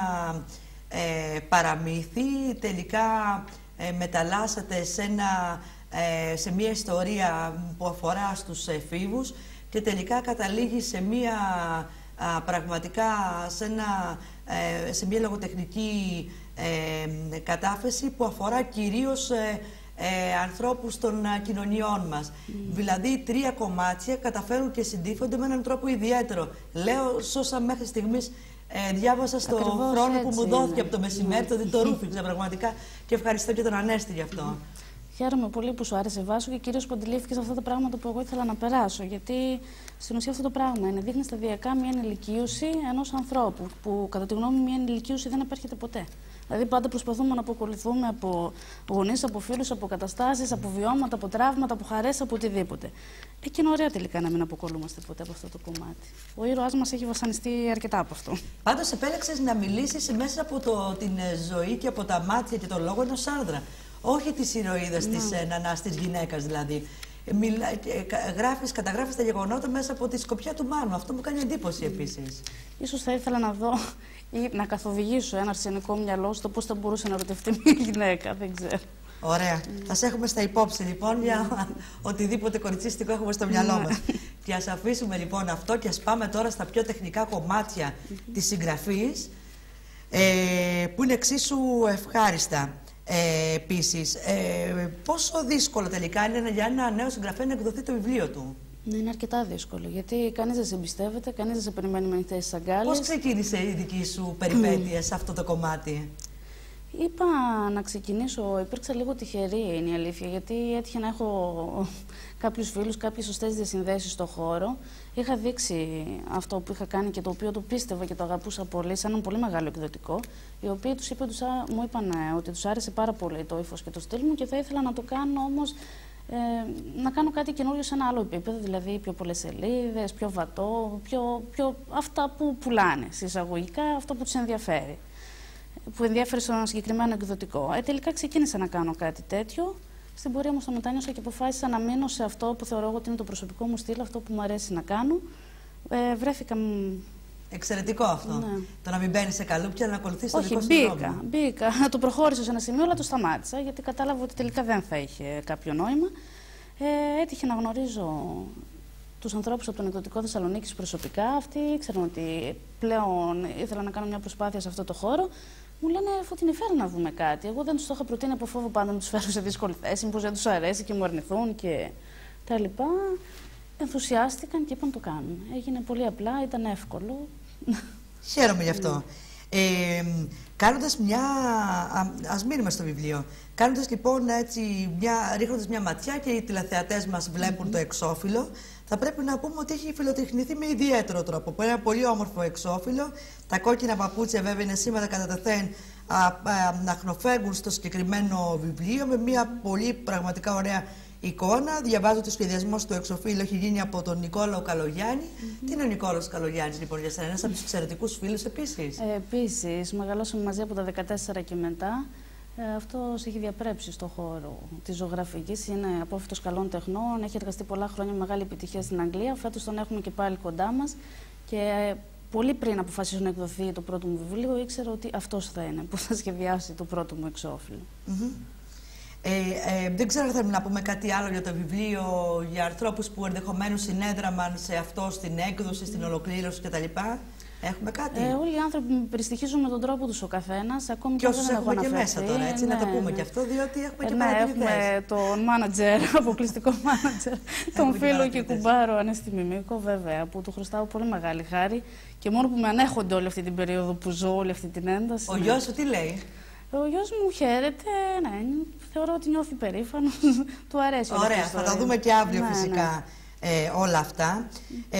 ε, παραμύθι, τελικά ε, μεταλλάσσεται σε, ένα, ε, σε μια ιστορία που αφορά στους εφήβους και τελικά καταλήγει σε μια... Α, πραγματικά σε, ένα, ε, σε μια λογοτεχνική ε, κατάφεση που αφορά κυρίως ε, ε, ανθρώπους των α, κοινωνιών μας. Mm. Δηλαδή, τρία κομμάτια καταφέρουν και συντύφονται με έναν τρόπο ιδιαίτερο. Λέω, σώσα μέχρι στιγμής ε, διάβασα στο Ακριβώς χρόνο έτσι, που μου δόθηκε είναι. από το μεσημέρι, το, το ρούφηξα πραγματικά και ευχαριστώ και τον Ανέστη γι' αυτό. Mm. Χαίρομαι πολύ που σου άρεσε, Βάσο, και κυρίως που αντιλήφθηκες αυτά τα πράγματα που εγώ ήθελα να περάσω. Γιατί στην ουσία αυτό το πράγμα είναι, δείχνει σταδιακά μια ενηλικίωση ενός ανθρώπου, που κατά τη γνώμη μου μια ενηλικίωση δεν επέρχεται ποτέ. Δηλαδή, πάντα προσπαθούμε να αποκολληθούμε από γονείς, από φίλους, από καταστάσεις, από βιώματα, από τραύματα, από χαρές, από οτιδήποτε. Ε, και είναι ωραίο τελικά να μην αποκολλούμαστε ποτέ από αυτό το κομμάτι. Ο ήρωάς μας έχει βασανιστεί αρκετά από αυτό. Πάντως, επέλεξες να μιλήσεις μέσα από το, την ζωή και από τα μάτια και τον λόγο ενός άνδρα. Όχι της ηρωίδας, της νανάς, της γυναίκας δηλαδή. Μιλά, γράφεις, καταγράφεις τα γεγονότα μέσα από τη σκοπιά του Μάνου. Αυτό μου κάνει εντύπωση επίσης. Ίσως θα ήθελα να δω ή να καθοδηγήσω ένα αρσενικό μυαλό στο πώς θα μπορούσε να ερωτευτεί μια γυναίκα. Δεν ξέρω. Ωραία. Mm. Θα σε έχουμε στα υπόψη λοιπόν για οτιδήποτε κοριτσίστικο έχουμε στο μυαλό μας. Και ας αφήσουμε λοιπόν αυτό και ας πάμε τώρα στα πιο τεχνικά κομμάτια mm-hmm. της συγγραφής, ε, που είναι εξίσου ευχάριστα. Ε, επίσης, ε, πόσο δύσκολο τελικά είναι για ένα νέο συγγραφέα να εκδοθεί το βιβλίο του? Ναι, είναι αρκετά δύσκολο, γιατί κανείς δεν σε εμπιστεύεται, κανείς δεν σε περιμένει με ανοιχτές τις αγκάλες. Πώς ξεκίνησε η δική σου περιπέτεια σε αυτό το κομμάτι? Είπα να ξεκινήσω, υπήρξα λίγο τυχερή, είναι η αλήθεια, γιατί έτυχε να έχω κάποιους φίλους, κάποιες σωστές διασυνδέσεις στον χώρο. Είχα δείξει αυτό που είχα κάνει και το οποίο το πίστευα και το αγαπούσα πολύ, σαν ένα πολύ μεγάλο εκδοτικό, οι οποίοι τους είπε, τους, μου είπαν ότι τους άρεσε πάρα πολύ το ύφος και το στυλ μου και θα ήθελα να το κάνω όμως, ε, να κάνω κάτι καινούριο σε ένα άλλο επίπεδο, δηλαδή πιο πολλές σελίδες, πιο βατό, πιο, πιο, αυτά που πουλάνε, συσσαγωγικά, αυτό που τους ενδιαφέρει. Που ενδιαφέρει στον συγκεκριμένο εκδοτικό. Ε, τελικά ξεκίνησα να κάνω κάτι τέτοιο. Στην πορεία μου το μετάνιωσα και αποφάσισα να μείνω σε αυτό που θεωρώ ότι είναι το προσωπικό μου στυλ, αυτό που μου αρέσει να κάνω. Ε, βρέθηκα. Εξαιρετικό αυτό. Ναι. Το να μην μπαίνει σε καλούπια, να ακολουθεί το δικό σου μπήκα, δρόμο. μπήκα. Το προχώρησα σε ένα σημείο, αλλά το σταμάτησα γιατί κατάλαβα ότι τελικά δεν θα είχε κάποιο νόημα. Ε, έτυχε να γνωρίζω τους ανθρώπους από τον εκδοτικό Θεσσαλονίκης προσωπικά. Αυτοί ήξεραν ότι πλέον ήθελα να κάνω μια προσπάθεια σε αυτό το χώρο. Μου λένε, Φωτεινή, φέρε να δούμε κάτι. Εγώ δεν τους το είχα προτείνει από φόβο πάντα να τους φέρω σε δύσκολη θέση, μήπως δεν τους αρέσει και μου αρνηθούν και τα λοιπά. Ενθουσιάστηκαν και είπαν το κάνουν. Έγινε πολύ απλά, ήταν εύκολο. Χαίρομαι γι' αυτό. Ε, κάνοντας μια. Ας μείνουμε στο βιβλίο. Κάνοντας λοιπόν έτσι, μια, ρίχνοντας μια ματιά και οι τηλεθεατές μας βλέπουν mm-hmm. το εξώφυλλο, θα πρέπει να πούμε ότι έχει φιλοτεχνηθεί με ιδιαίτερο τρόπο. Ένα πολύ όμορφο εξώφυλλο. Τα κόκκινα παπούτσια βέβαια είναι σήματα κατά τεθέν να χνοφέργουν στο συγκεκριμένο βιβλίο με μια πολύ πραγματικά ωραία εικόνα. Διαβάζω ότι ο σχεδιασμός του εξωφύλλου έχει γίνει από τον Νικόλαο Καλογιάννη. Mm-hmm. Τι είναι ο Νικόλαος Καλογιάννης λοιπόν για σένα, ένας από τους εξαιρετικούς φίλους επίσης? Ε, επίσης, μεγαλώσαμε μαζί από τα δεκατέσσερα και μετά. Ε, αυτός έχει διαπρέψει στον χώρο της ζωγραφικής, είναι απόφυτος καλών τεχνών, έχει εργαστεί πολλά χρόνια με μεγάλη επιτυχία στην Αγγλία. Φέτος τον έχουμε και πάλι κοντά μας και ε, πολύ πριν αποφασίσω να εκδοθεί το πρώτο μου βιβλίο, ήξερα ότι αυτός θα είναι που θα σχεδιάσει το πρώτο μου εξώφυλλο. Mm-hmm. ε, ε, δεν ξέρω αν θέλουμε να πούμε κάτι άλλο για το βιβλίο, για ανθρώπους που ενδεχομένως συνέδραμαν σε αυτό, στην έκδοση, στην ολοκλήρωση κτλ. Έχουμε κάτι. Ε, όλοι οι άνθρωποι περιστοιχίζουν με τον τρόπο τους ο καθένας, ακόμη και, και όσους έχουμε και μέσα τώρα, έτσι, ναι, να το πούμε ναι. και αυτό, διότι έχουμε ε, και ναι, παρατηρητές. Έχουμε τον μάνατζερ, αποκλειστικό μάνατζερ, τον φίλο και κουμπάρο Ανέστη Μιμίκο, βέβαια, που του χρωστάω πολύ μεγάλη χάρη και μόνο που με ανέχονται όλη αυτή την περίοδο που ζω, όλη αυτή την ένταση. Ο ναι. γιος σου τι λέει? Ο γιος μου χαίρεται, ναι, θεωρώ ότι νιώθει περήφανος, του αρέσει. Ωραία, θα τα δούμε και αύριο ναι, φυσικά. Ναι. Ε, όλα αυτά. Ε,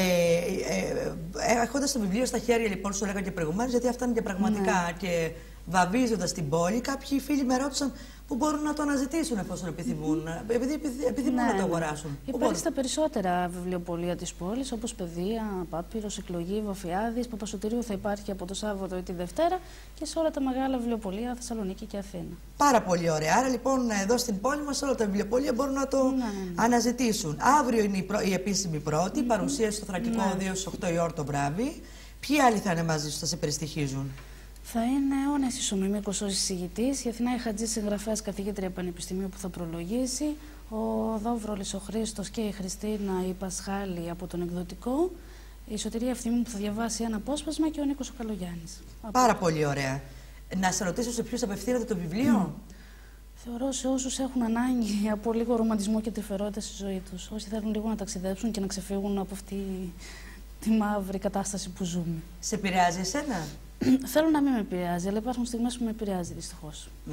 ε, ε, έχοντας το βιβλίο στα χέρια, λοιπόν, σου έλεγα και προηγουμένως, γιατί αυτά είναι και πραγματικά ναι. και βαβίζοντας την πόλη, κάποιοι φίλοι με ρώτησαν πού μπορούν να το αναζητήσουν εφόσον επιθυμούν, mm-hmm. επειδή επιθυμούν ναι, να το αγοράσουν. Υπάρχει στα περισσότερα βιβλιοπωλεία της πόλης, όπως Παιδεία, Πάπυρος, Εκλογή, Βαφιάδης, Παπασωτηρίου θα υπάρχει από το Σάββατο ή τη Δευτέρα και σε όλα τα μεγάλα βιβλιοπωλεία Θεσσαλονίκη και Αθήνα. Πάρα πολύ ωραία. Άρα λοιπόν εδώ στην πόλη μας όλα τα βιβλιοπωλεία μπορούν να το ναι, ναι. αναζητήσουν. Αύριο είναι η, προ... η επίσημη πρώτη, mm-hmm. παρουσίαση στο Θρακικό ναι. δύο στις οκτώ η ώρα το βράδυ. Ποιοι άλλοι θα είναι μαζί σου, θα σε περιστοιχίζουν? Θα είναι ο Νέσης ο Μιμίκος ως εισηγητής, η Αθηνά η Χατζή, συγγραφέας, καθηγήτρια πανεπιστημίου που θα προλογίσει, ο Δόβρολης ο Χρήστος και η Χριστίνα η Πασχάλη από τον εκδοτικό, η Σωτηρία Ευθυμίου που θα διαβάσει ένα απόσπασμα και ο Νίκος ο Καλογιάννης. Πάρα πολύ ωραία. Να σε ρωτήσω σε ποιους απευθύνεται το βιβλίο? Mm. Θεωρώ σε όσους έχουν ανάγκη από λίγο ρομαντισμό και τρυφερότητα στη ζωή τους. Όσοι θέλουν λίγο να ταξιδέψουν και να ξεφύγουν από αυτή τη μαύρη κατάσταση που ζούμε. Σε επηρεάζει εσένα? Θέλω να μην με επηρεάζει, αλλά υπάρχουν στιγμές που με επηρεάζει δυστυχώς. Mm.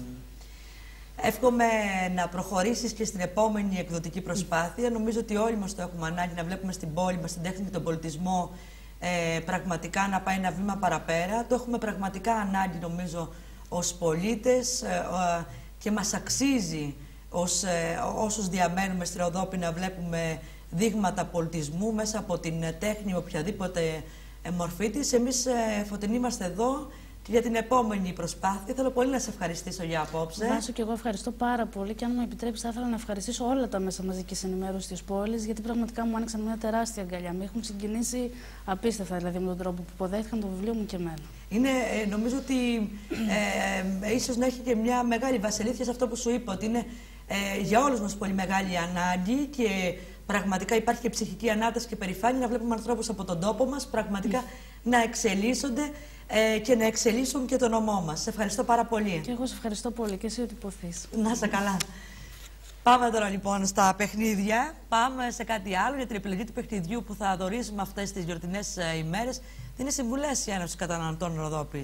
Εύχομαι να προχωρήσεις και στην επόμενη εκδοτική προσπάθεια. Mm. Νομίζω ότι όλοι μας το έχουμε ανάγκη να βλέπουμε στην πόλη μας, την τέχνη και τον πολιτισμό ε, πραγματικά να πάει ένα βήμα παραπέρα. Το έχουμε πραγματικά ανάγκη, νομίζω, ως πολίτες ε, ε, και μας αξίζει ως, ε, όσους διαμένουμε στη Ροδόπη να βλέπουμε δείγματα πολιτισμού μέσα από την τέχνη, οποιαδήποτε μορφή της. Εμείς, ε, Φωτεινή, είμαστε εδώ και για την επόμενη προσπάθεια. Θέλω πολύ να σε ευχαριστήσω για απόψε. Βάσο, και εγώ ευχαριστώ πάρα πολύ και αν μου επιτρέψεις θα ήθελα να ευχαριστήσω όλα τα μέσα μαζικής ενημέρωσης της πόλης, γιατί πραγματικά μου άνοιξαν μια τεράστια αγκαλιά. Με έχουν συγκινήσει απίστευτα, δηλαδή, με τον τρόπο που υποδέχτηκαν το βιβλίο μου και εμένα. Είναι, ε, νομίζω ότι ε, ε, ίσως να έχει και μια μεγάλη βασιλήθεια σε αυτό που σου είπα, ότι είναι ε, για όλους μας πολύ μεγάλη ανάγκη και πραγματικά υπάρχει και ψυχική ανάταση και περηφάνεια να βλέπουμε ανθρώπους από τον τόπο μας πραγματικά να εξελίσσονται ε, και να εξελίσσουν και τον ομό μας. Σε ευχαριστώ πάρα πολύ. Και εγώ σε ευχαριστώ πολύ και εσύ ότι υποθείς. Να είσαι καλά. Πάμε τώρα λοιπόν στα παιχνίδια. Πάμε σε κάτι άλλο για την επιλογή του παιχνιδιού που θα δωρήσουμε αυτές τις γιορτινές ημέρες. Είναι συμβουλές η Ένωση Καταναλωτών Ροδόπης.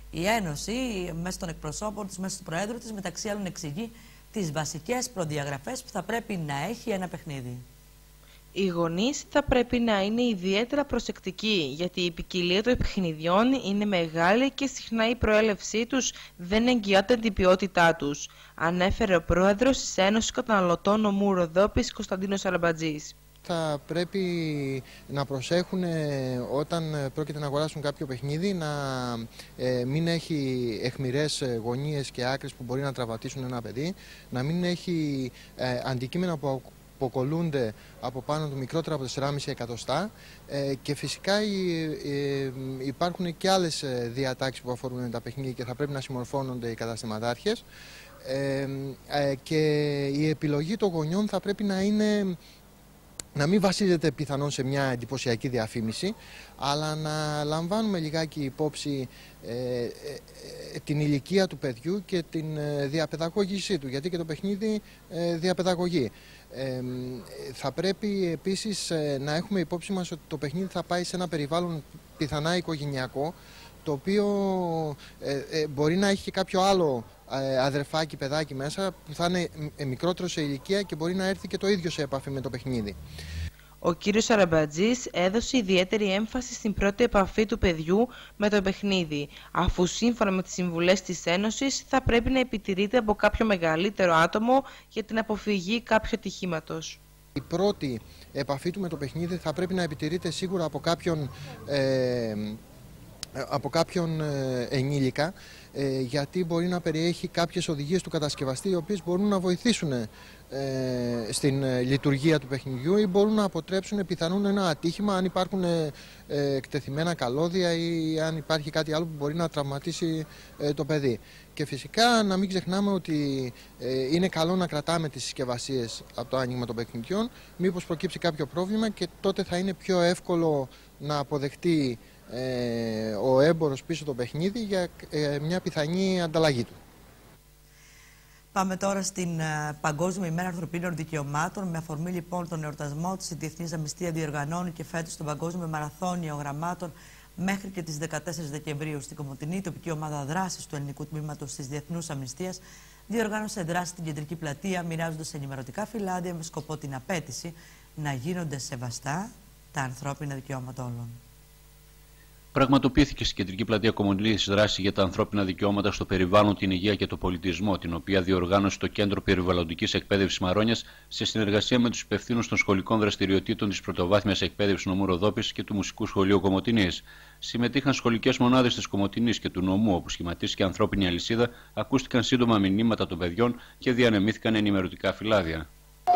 Η Ένωση, μέσω των εκπροσώπων της, μέσω του Προέδρου της, μεταξύ άλλων εξηγεί τις βασικές προδιαγραφές που θα πρέπει να έχει ένα παιχνίδι. Οι γονείς θα πρέπει να είναι ιδιαίτερα προσεκτικοί, γιατί η ποικιλία των παιχνιδιών είναι μεγάλη και συχνά η προέλευσή τους δεν εγγυάται την ποιότητά τους, ανέφερε ο πρόεδρος της Ένωσης Καταναλωτών Νομού Ροδόπης, Κωνσταντίνος Αραμπατζής. Θα πρέπει να προσέχουν όταν πρόκειται να αγοράσουν κάποιο παιχνίδι, να ε, μην έχει αιχμηρές γωνίες και άκρες που μπορεί να τραυματίσουν ένα παιδί, να μην έχει ε, αντικείμενα που αποκολούνται από πάνω του μικρότερα από τέσσερα κόμμα πέντε εκατοστά ε, και φυσικά ε, ε, υπάρχουν και άλλες διατάξεις που αφορούν τα παιχνίδια και θα πρέπει να συμμορφώνονται οι καταστηματάρχες ε, ε, και η επιλογή των γονιών θα πρέπει να είναι... να μην βασίζεται πιθανόν σε μια εντυπωσιακή διαφήμιση, αλλά να λαμβάνουμε λιγάκι υπόψη ε, ε, ε, την ηλικία του παιδιού και την ε, διαπαιδαγώγησή του, γιατί και το παιχνίδι ε, διαπαιδαγωγεί. Ε, θα πρέπει επίσης ε, να έχουμε υπόψη μας ότι το παιχνίδι θα πάει σε ένα περιβάλλον πιθανά οικογενειακό, το οποίο ε, ε, μπορεί να έχει και κάποιο άλλο ε, αδερφάκι, παιδάκι μέσα που θα είναι μικρότερο σε ηλικία και μπορεί να έρθει και το ίδιο σε επαφή με το παιχνίδι. Ο κύριος Αραμπατζής έδωσε ιδιαίτερη έμφαση στην πρώτη επαφή του παιδιού με το παιχνίδι, αφού σύμφωνα με τις συμβουλές της Ένωσης θα πρέπει να επιτηρείται από κάποιο μεγαλύτερο άτομο για την αποφυγή κάποιου ατυχήματος. Η πρώτη επαφή του με το παιχνίδι θα πρέπει να επιτηρείται σίγουρα από κάποιον ε, από κάποιον ενήλικα, γιατί μπορεί να περιέχει κάποιες οδηγίες του κατασκευαστή οι οποίες μπορούν να βοηθήσουν στην λειτουργία του παιχνιδιού ή μπορούν να αποτρέψουν πιθανόν ένα ατύχημα αν υπάρχουν εκτεθειμένα καλώδια ή αν υπάρχει κάτι άλλο που μπορεί να τραυματίσει το παιδί. Και φυσικά να μην ξεχνάμε ότι είναι καλό να κρατάμε τις συσκευασίες από το άνοιγμα των παιχνιδιών, μήπως προκύψει κάποιο πρόβλημα και τότε θα είναι πιο εύκολο να αποδεχτεί Ε, ο έμπορος πίσω το παιχνίδι για ε, μια πιθανή ανταλλαγή του. Πάμε τώρα στην uh, Παγκόσμια ημέρα ανθρωπίνων δικαιωμάτων. Με αφορμή λοιπόν τον εορτασμό της, η Διεθνής Αμνηστία διοργανώνει και φέτος τον Παγκόσμιο Μαραθώνιο Γραμμάτων μέχρι και τις δεκατέσσερις Δεκεμβρίου. Στην Κομοτηνή, τοπική ομάδα δράσης του Ελληνικού Τμήματος της Διεθνούς Αμνηστίας διοργάνωσε δράση στην κεντρική πλατεία, μοιράζοντας ενημερωτικά φυλάδια με σκοπό την απέτηση να γίνονται σεβαστά τα ανθρώπινα δικαιώματα όλων. Πραγματοποιήθηκε στην κεντρική πλατεία Κομοτηνής δράση για τα ανθρώπινα δικαιώματα στο περιβάλλον, την υγεία και το πολιτισμό, την οποία διοργάνωσε το Κέντρο Περιβαλλοντικής Εκπαίδευσης Μαρόνιας σε συνεργασία με τους υπευθύνους των σχολικών δραστηριοτήτων της Πρωτοβάθμιας Εκπαίδευσης Νομού Ροδόπης και του Μουσικού Σχολείου Κομοτηνής. Συμμετείχαν σχολικές μονάδες της Κομοτηνής και του νομού, όπου σχηματίστηκε ανθρώπινη αλυσίδα, ακούστηκαν σύντομα μηνύματα των παιδιών και διανεμήθηκαν ενημερωτικά φυλάδια.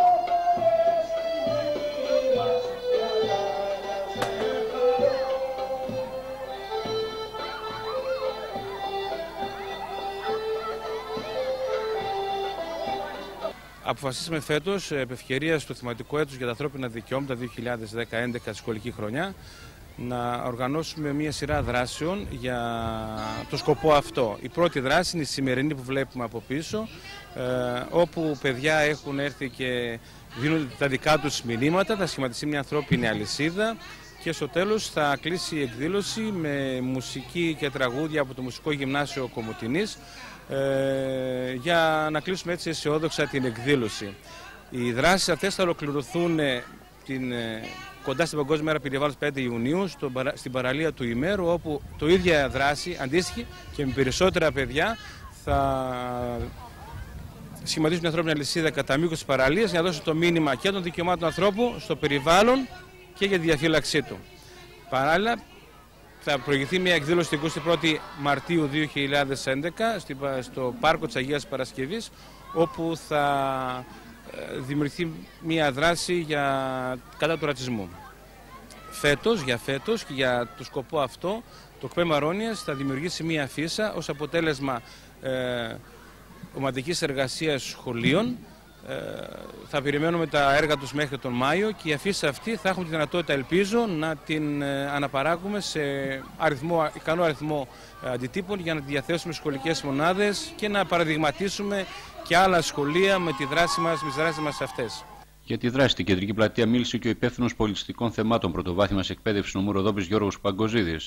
Αποφασίσαμε φέτος, επ' ευκαιρίας του θεματικού έτους για τα ανθρώπινα δικαιώματα δύο χιλιάδες δέκα έντεκα σχολική χρονιά, να οργανώσουμε μία σειρά δράσεων για το σκοπό αυτό. Η πρώτη δράση είναι η σημερινή που βλέπουμε από πίσω, ε, όπου παιδιά έχουν έρθει και δίνουν τα δικά τους μηνύματα, θα σχηματιστεί μια ανθρώπινη αλυσίδα και στο τέλος θα κλείσει η εκδήλωση με μουσική και τραγούδια από το Μουσικό Γυμνάσιο Κομοτηνής, Ε, για να κλείσουμε έτσι αισιόδοξα την εκδήλωση. Οι δράσεις αυτές θα ολοκληρωθούν την, κοντά στην Παγκόσμια Μέρα Περιβάλλοντος πέντε Ιουνίου στο, στην παραλία του ημέρου, όπου το ίδια δράση αντίστοιχη και με περισσότερα παιδιά θα σχηματίσουν μια ανθρώπινη αλυσίδα κατά μήκος της παραλίας για να δώσουν το μήνυμα και των δικαιωμάτων του ανθρώπου στο περιβάλλον και για τη διαφύλαξή του. Παράλληλα, θα προηγηθεί μια εκδήλωση την εικοστή πρώτη Μαρτίου δύο χιλιάδες έντεκα στο Πάρκο της Αγίας Παρασκευής, όπου θα δημιουργηθεί μια δράση για, κατά του ρατσισμού. Φέτος, για φέτος και για το σκοπό αυτό, το ΚΠΕ Μαρόνιας θα δημιουργήσει μια αφίσα ως αποτέλεσμα ε, ομαδικής εργασίας σχολείων. Ε, θα περιμένουμε τα έργα τους μέχρι τον Μάιο και η αφίσα αυτή θα έχουμε τη δυνατότητα, ελπίζω, να την ε, αναπαράγουμε σε αριθμό, ικανό αριθμό ε, αντιτύπων για να τη διαθέσουμε στις σχολικές μονάδες και να παραδειγματίσουμε και άλλα σχολεία με τη δράση μας, με τις δράσεις μας αυτές. Για τη δράση στην κεντρική πλατεία μίλησε και ο υπεύθυνος πολιτιστικών θεμάτων Πρωτοβάθμιας Εκπαίδευσης Νομού Ροδόπης Γιώργος Παγκοζίδης.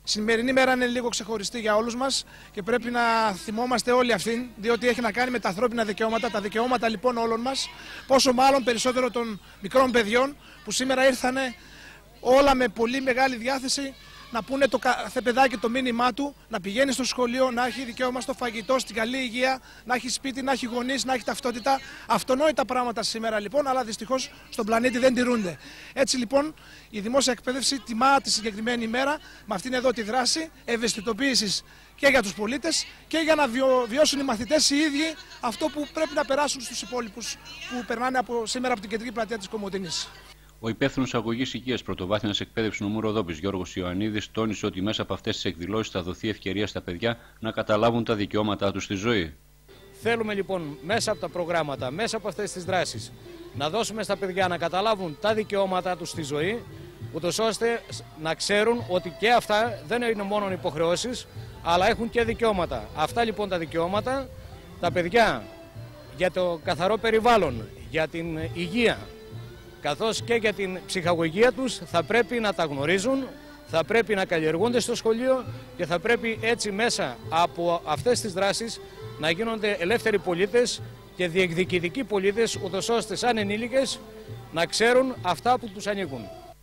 σημερινή μέρα είναι λίγο ξεχωριστή για όλους μας και πρέπει να θυμόμαστε όλοι αυτήν, διότι έχει να κάνει με τα ανθρώπινα δικαιώματα, τα δικαιώματα λοιπόν όλων μας, πόσο μάλλον περισσότερο των μικρών παιδιών που σήμερα ήρθανε όλα με πολύ μεγάλη διάθεση να πούνε το κάθε παιδάκι το μήνυμά του, να πηγαίνει στο σχολείο, να έχει δικαίωμα στο φαγητό, στην καλή υγεία, να έχει σπίτι, να έχει γονείς, να έχει ταυτότητα. Αυτονόητα πράγματα σήμερα λοιπόν, αλλά δυστυχώς στον πλανήτη δεν τηρούνται. Έτσι λοιπόν η δημόσια εκπαίδευση τιμά τη συγκεκριμένη ημέρα με αυτήν εδώ τη δράση ευαισθητοποίησης και για τους πολίτες και για να βιώσουν οι μαθητές οι ίδιοι αυτό που πρέπει να περάσουν στους υπόλοιπους που περνάνε από, σήμερα από την κεντρική πλατεία της Κομοτηνής. Ο υπεύθυνος αγωγής οικίας πρωτοβάθμιας εκπαίδευσης νομού Ροδόπης, Γιώργος Ιωαννίδης, τόνισε ότι μέσα από αυτές τις εκδηλώσεις θα δοθεί ευκαιρία στα παιδιά να καταλάβουν τα δικαιώματά τους στη ζωή. Θέλουμε λοιπόν μέσα από τα προγράμματα, μέσα από αυτές τις δράσεις, να δώσουμε στα παιδιά να καταλάβουν τα δικαιώματά τους στη ζωή, ούτως ώστε να ξέρουν ότι και αυτά δεν είναι μόνο υποχρεώσεις, αλλά έχουν και δικαιώματα. Αυτά λοιπόν τα δικαιώματα, τα παιδιά για το καθαρό περιβάλλον, για την υγεία, καθώς και για την ψυχαγωγία τους θα πρέπει να τα γνωρίζουν, θα πρέπει να καλλιεργούνται στο σχολείο και θα πρέπει έτσι μέσα από αυτές τις δράσεις να γίνονται ελεύθεροι πολίτες και διεκδικητικοί πολίτες, ούτως ώστε σαν ενήλικες να ξέρουν αυτά που τους ανήκουν.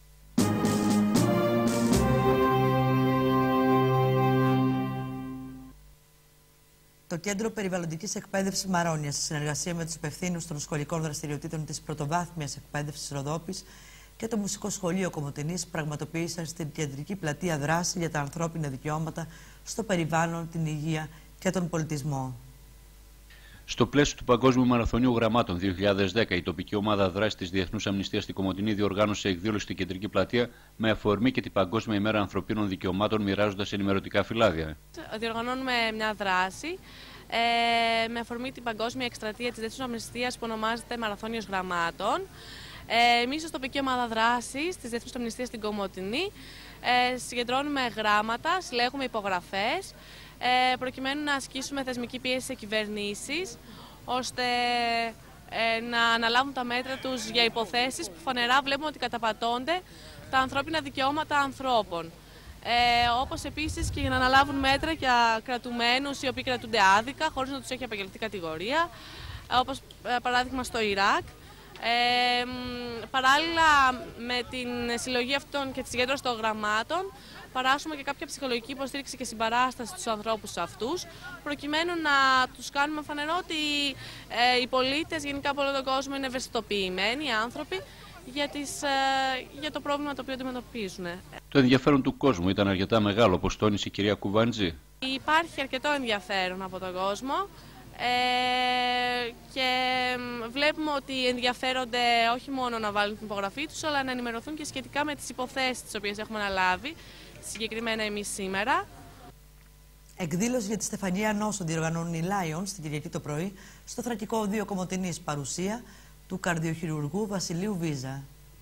Το Κέντρο Περιβαλλοντικής Εκπαίδευσης Μαρώνιας, σε συνεργασία με τους υπευθύνους των σχολικών δραστηριοτήτων της πρωτοβάθμιας εκπαίδευσης Ροδόπης και το Μουσικό Σχολείο Κομοτηνής, πραγματοποίησαν στην κεντρική πλατεία δράση για τα ανθρώπινα δικαιώματα στο περιβάλλον, την υγεία και τον πολιτισμό. Στο πλαίσιο του Παγκόσμιου Μαραθωνίου Γραμμάτων δύο χιλιάδες δέκα, η τοπική ομάδα δράσης της Διεθνούς Αμνηστίας στην Κομοτηνή διοργάνωσε εκδήλωση στην κεντρική πλατεία με αφορμή και την Παγκόσμια ημέρα ανθρωπίνων δικαιωμάτων, μοιράζοντας ενημερωτικά φυλάδια. Διοργανώνουμε μια δράση ε, με αφορμή την Παγκόσμια Εκστρατεία της Διεθνούς Αμνηστίας που ονομάζεται Μαραθώνιος Γραμμάτων. Ε, εμείς ως τοπική ομάδα δράσης της Διεθνούς Αμνηστίας στην Κομοτηνή ε, συγκεντρώνουμε γράμματα, συλλέγουμε υπογραφές, Ε, προκειμένου να ασκήσουμε θεσμική πίεση σε κυβερνήσεις, ώστε ε, να αναλάβουν τα μέτρα τους για υποθέσεις που φανερά βλέπουμε ότι καταπατώνται τα ανθρώπινα δικαιώματα ανθρώπων. Ε, όπως επίσης και για να αναλάβουν μέτρα για κρατουμένους οι οποίοι κρατούνται άδικα, χωρίς να τους έχει απαγγελθεί κατηγορία, όπως ε, παράδειγμα στο Ιράκ. Ε, παράλληλα με την συλλογή αυτών και τη συγκέντρωση των γραμμάτων, παράσουμε και κάποια ψυχολογική υποστήριξη και συμπαράσταση στους ανθρώπους αυτούς, προκειμένου να τους κάνουμε φανερό ότι ε, οι πολίτες γενικά από όλο τον κόσμο είναι ευαισθητοποιημένοι άνθρωποι για, τις, ε, για το πρόβλημα το οποίο αντιμετωπίζουν. Το ενδιαφέρον του κόσμου ήταν αρκετά μεγάλο, όπως τόνισε η κυρία Κουβάντζη. Υπάρχει αρκετό ενδιαφέρον από τον κόσμο ε, και βλέπουμε ότι ενδιαφέρονται όχι μόνο να βάλουν την υπογραφή τους, αλλά να ενημερωθούν και σχετικά με τις υποθέσεις τις οποίες έχουμε αναλάβει, συγκεκριμένα εμείς σήμερα. Εκδήλωση για τη Στεφανία Νόσο διοργανώνουν οι Lions την Κυριακή το πρωί στο Θρακικό Οδείο Κομοτηνής, παρουσία του καρδιοχειρουργού Βασιλείου Βίζα.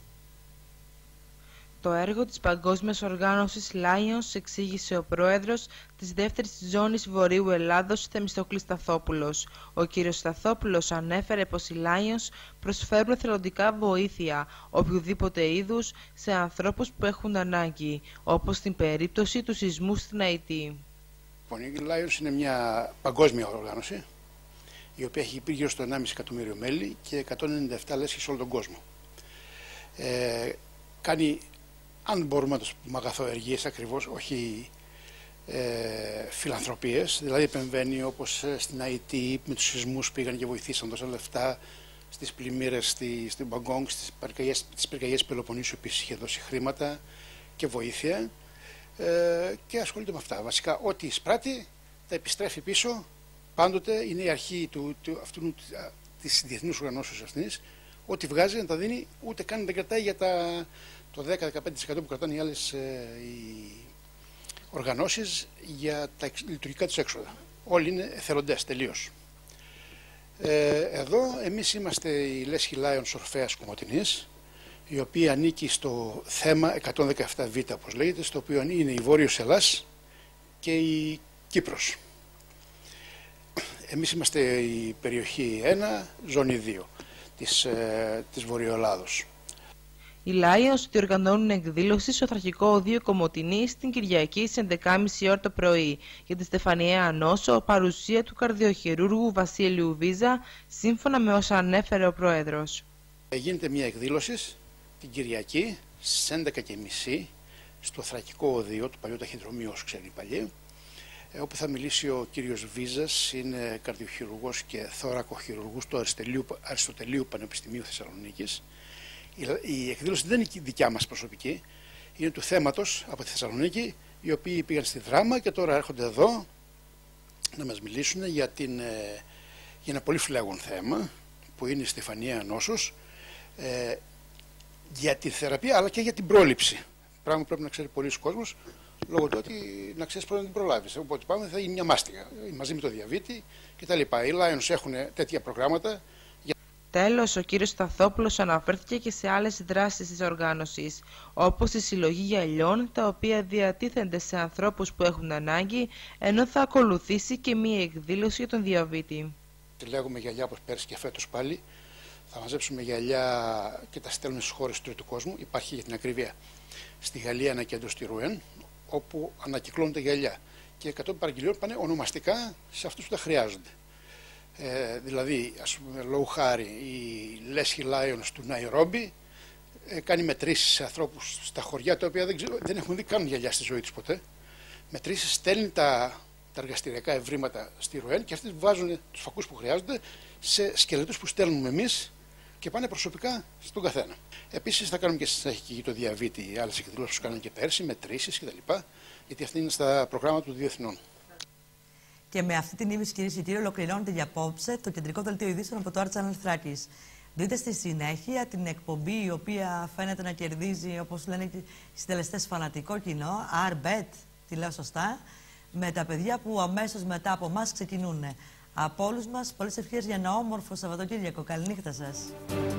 Το έργο της Παγκόσμιας Οργάνωσης Lions εξήγησε ο πρόεδρος της δεύτερης ζώνης Βορείου Ελλάδος, Θεμιστοκλής Σταθόπουλος. Ο κύριος Σταθόπουλος ανέφερε πως οι Lions προσφέρουν εθελοντικά βοήθεια οποιοδήποτε είδους σε ανθρώπους που έχουν ανάγκη, όπως στην περίπτωση του σεισμού στην Αϊτή. Η Lions είναι μια παγκόσμια οργάνωση, η οποία έχει γύρω στο ενάμιση εκατομμύριο μέλη και εκατόν ενενήντα επτά λέσχες σε όλο τον κόσμο. Ε, κάνει, αν μπορούμε να το πούμε, αγαθοεργίες ακριβώς, όχι ε, φιλανθρωπίες, δηλαδή επεμβαίνει όπως στην Αϊτή με τους σεισμούς πήγαν και βοηθήσαν, δώσαν λεφτά στις πλημμύρες στη, στην Μπαγκόγκ, στις πυρκαγιές, τις πυρκαγιές Πελοποννήσου επίσης είχε δώσει χρήματα και βοήθεια ε, και ασχολείται με αυτά. Βασικά ό,τι εισπράττει τα επιστρέφει πίσω, πάντοτε είναι η αρχή του, του, αυτού, της διεθνούς οργανώσεως αυτής, ό,τι βγάζει να τα δίνει, ούτε καν δεν κρατάει για τα, το δέκα με δεκαπέντε τοις εκατό που κρατάνε οι άλλες ε, οι οργανώσεις για τα λειτουργικά τους έξοδα. Όλοι είναι εθελοντές τελείως. Ε, εδώ εμείς είμαστε η Λέσχη Lions Ορφέας Κομοτηνής, η οποία ανήκει στο θέμα εκατόν δεκαεπτά β, όπως λέγεται, στο οποίο είναι η Βόρειος Ελλάς και η Κύπρος. Εμείς είμαστε η περιοχή ένα, ζώνη δύο της, ε, της Βορειοελλάδος. Οι Lions διοργανώνουν εκδήλωση στο Θρακικό Οδείο Κομοτηνής την Κυριακή στις έντεκα και μισή ώρα το πρωί για τη Στεφανιαία Νόσο, παρουσία του καρδιοχειρούργου Βασίλειου Βίζα, σύμφωνα με όσα ανέφερε ο Πρόεδρος. Γίνεται μια εκδήλωση την Κυριακή στις έντεκα και μισή στο Θρακικό Οδείο του παλιού ταχυδρομείου, όσο ξέρει οι παλιοί, όπου θα μιλήσει ο κύριος Βίζας, είναι καρδιοχειρουργός και θωρακοχειρουργός του Αριστοτελείου Πανεπιστημίου Θεσσαλονίκης. Η εκδήλωση δεν είναι δικιά μας προσωπική, είναι του θέματος από τη Θεσσαλονίκη, οι οποίοι πήγαν στη Δράμα και τώρα έρχονται εδώ να μας μιλήσουν για, την, για ένα πολύ φλέγον θέμα, που είναι η Στεφανιαία νόσος, ε, για τη θεραπεία αλλά και για την πρόληψη. Πράγμα που πρέπει να ξέρει πολλοί κόσμος, λόγω του ότι να ξέρεις πρώτα να την προλάβεις. Οπότε πάμε, θα γίνει μια μάστιγα μαζί με το διαβήτη κτλ. Οι Lions έχουν τέτοια προγράμματα. Τέλος, ο κύριος Σταθόπουλος αναφέρθηκε και σε άλλες δράσεις της οργάνωσης, όπως η συλλογή γυαλιών, τα οποία διατίθενται σε ανθρώπους που έχουν ανάγκη, ενώ θα ακολουθήσει και μία εκδήλωση για τον διαβήτη. Λέγουμε γυαλιά όπως πέρσι και φέτος πάλι. Θα μαζέψουμε γυαλιά και τα στέλνουμε στις χώρες του τρίτου κόσμου. Υπάρχει, για την ακρίβεια, στη Γαλλία ένα κέντρο στη Ρουέν, όπου ανακυκλώνονται γυαλιά. Και εκατό παραγγελιών πάνε ονομαστικά σε αυτούς που τα χρειάζονται. Ε, δηλαδή, ας πούμε, λόγου χάρη, η Leslie Lions του Ναϊρόμπι ε, κάνει μετρήσεις σε ανθρώπους στα χωριά, τα οποία δεν, ξέρω, δεν έχουν δει καν γυαλιά στη ζωή τους ποτέ. Μετρήσεις, στέλνει τα, τα εργαστηριακά ευρήματα στη Ρουέν και αυτοί βάζουν τους φακούς που χρειάζονται σε σκελετούς που στέλνουμε εμείς και πάνε προσωπικά στον καθένα. Επίσης, θα κάνουμε και στη συνέχεια και το διαβήτη, άλλες εκδηλώσεις που κάναμε και πέρσι, μετρήσεις κτλ. Γιατί αυτή είναι στα προγράμματα των δύο εθνών. Και με αυτή την είδηση, κυρίες και κύριοι, ολοκληρώνεται για απόψε το κεντρικό δελτίο ειδήσεων από το Art Channel Θράκης. Δείτε στη συνέχεια την εκπομπή, η οποία φαίνεται να κερδίζει, όπως λένε οι συντελεστές, φανατικό κοινό, Arbet, τη λέω σωστά, με τα παιδιά που αμέσως μετά από εμάς ξεκινούν. Από όλους μας, πολλές ευχές για ένα όμορφο Σαββατοκύριακο. Καληνύχτα σας.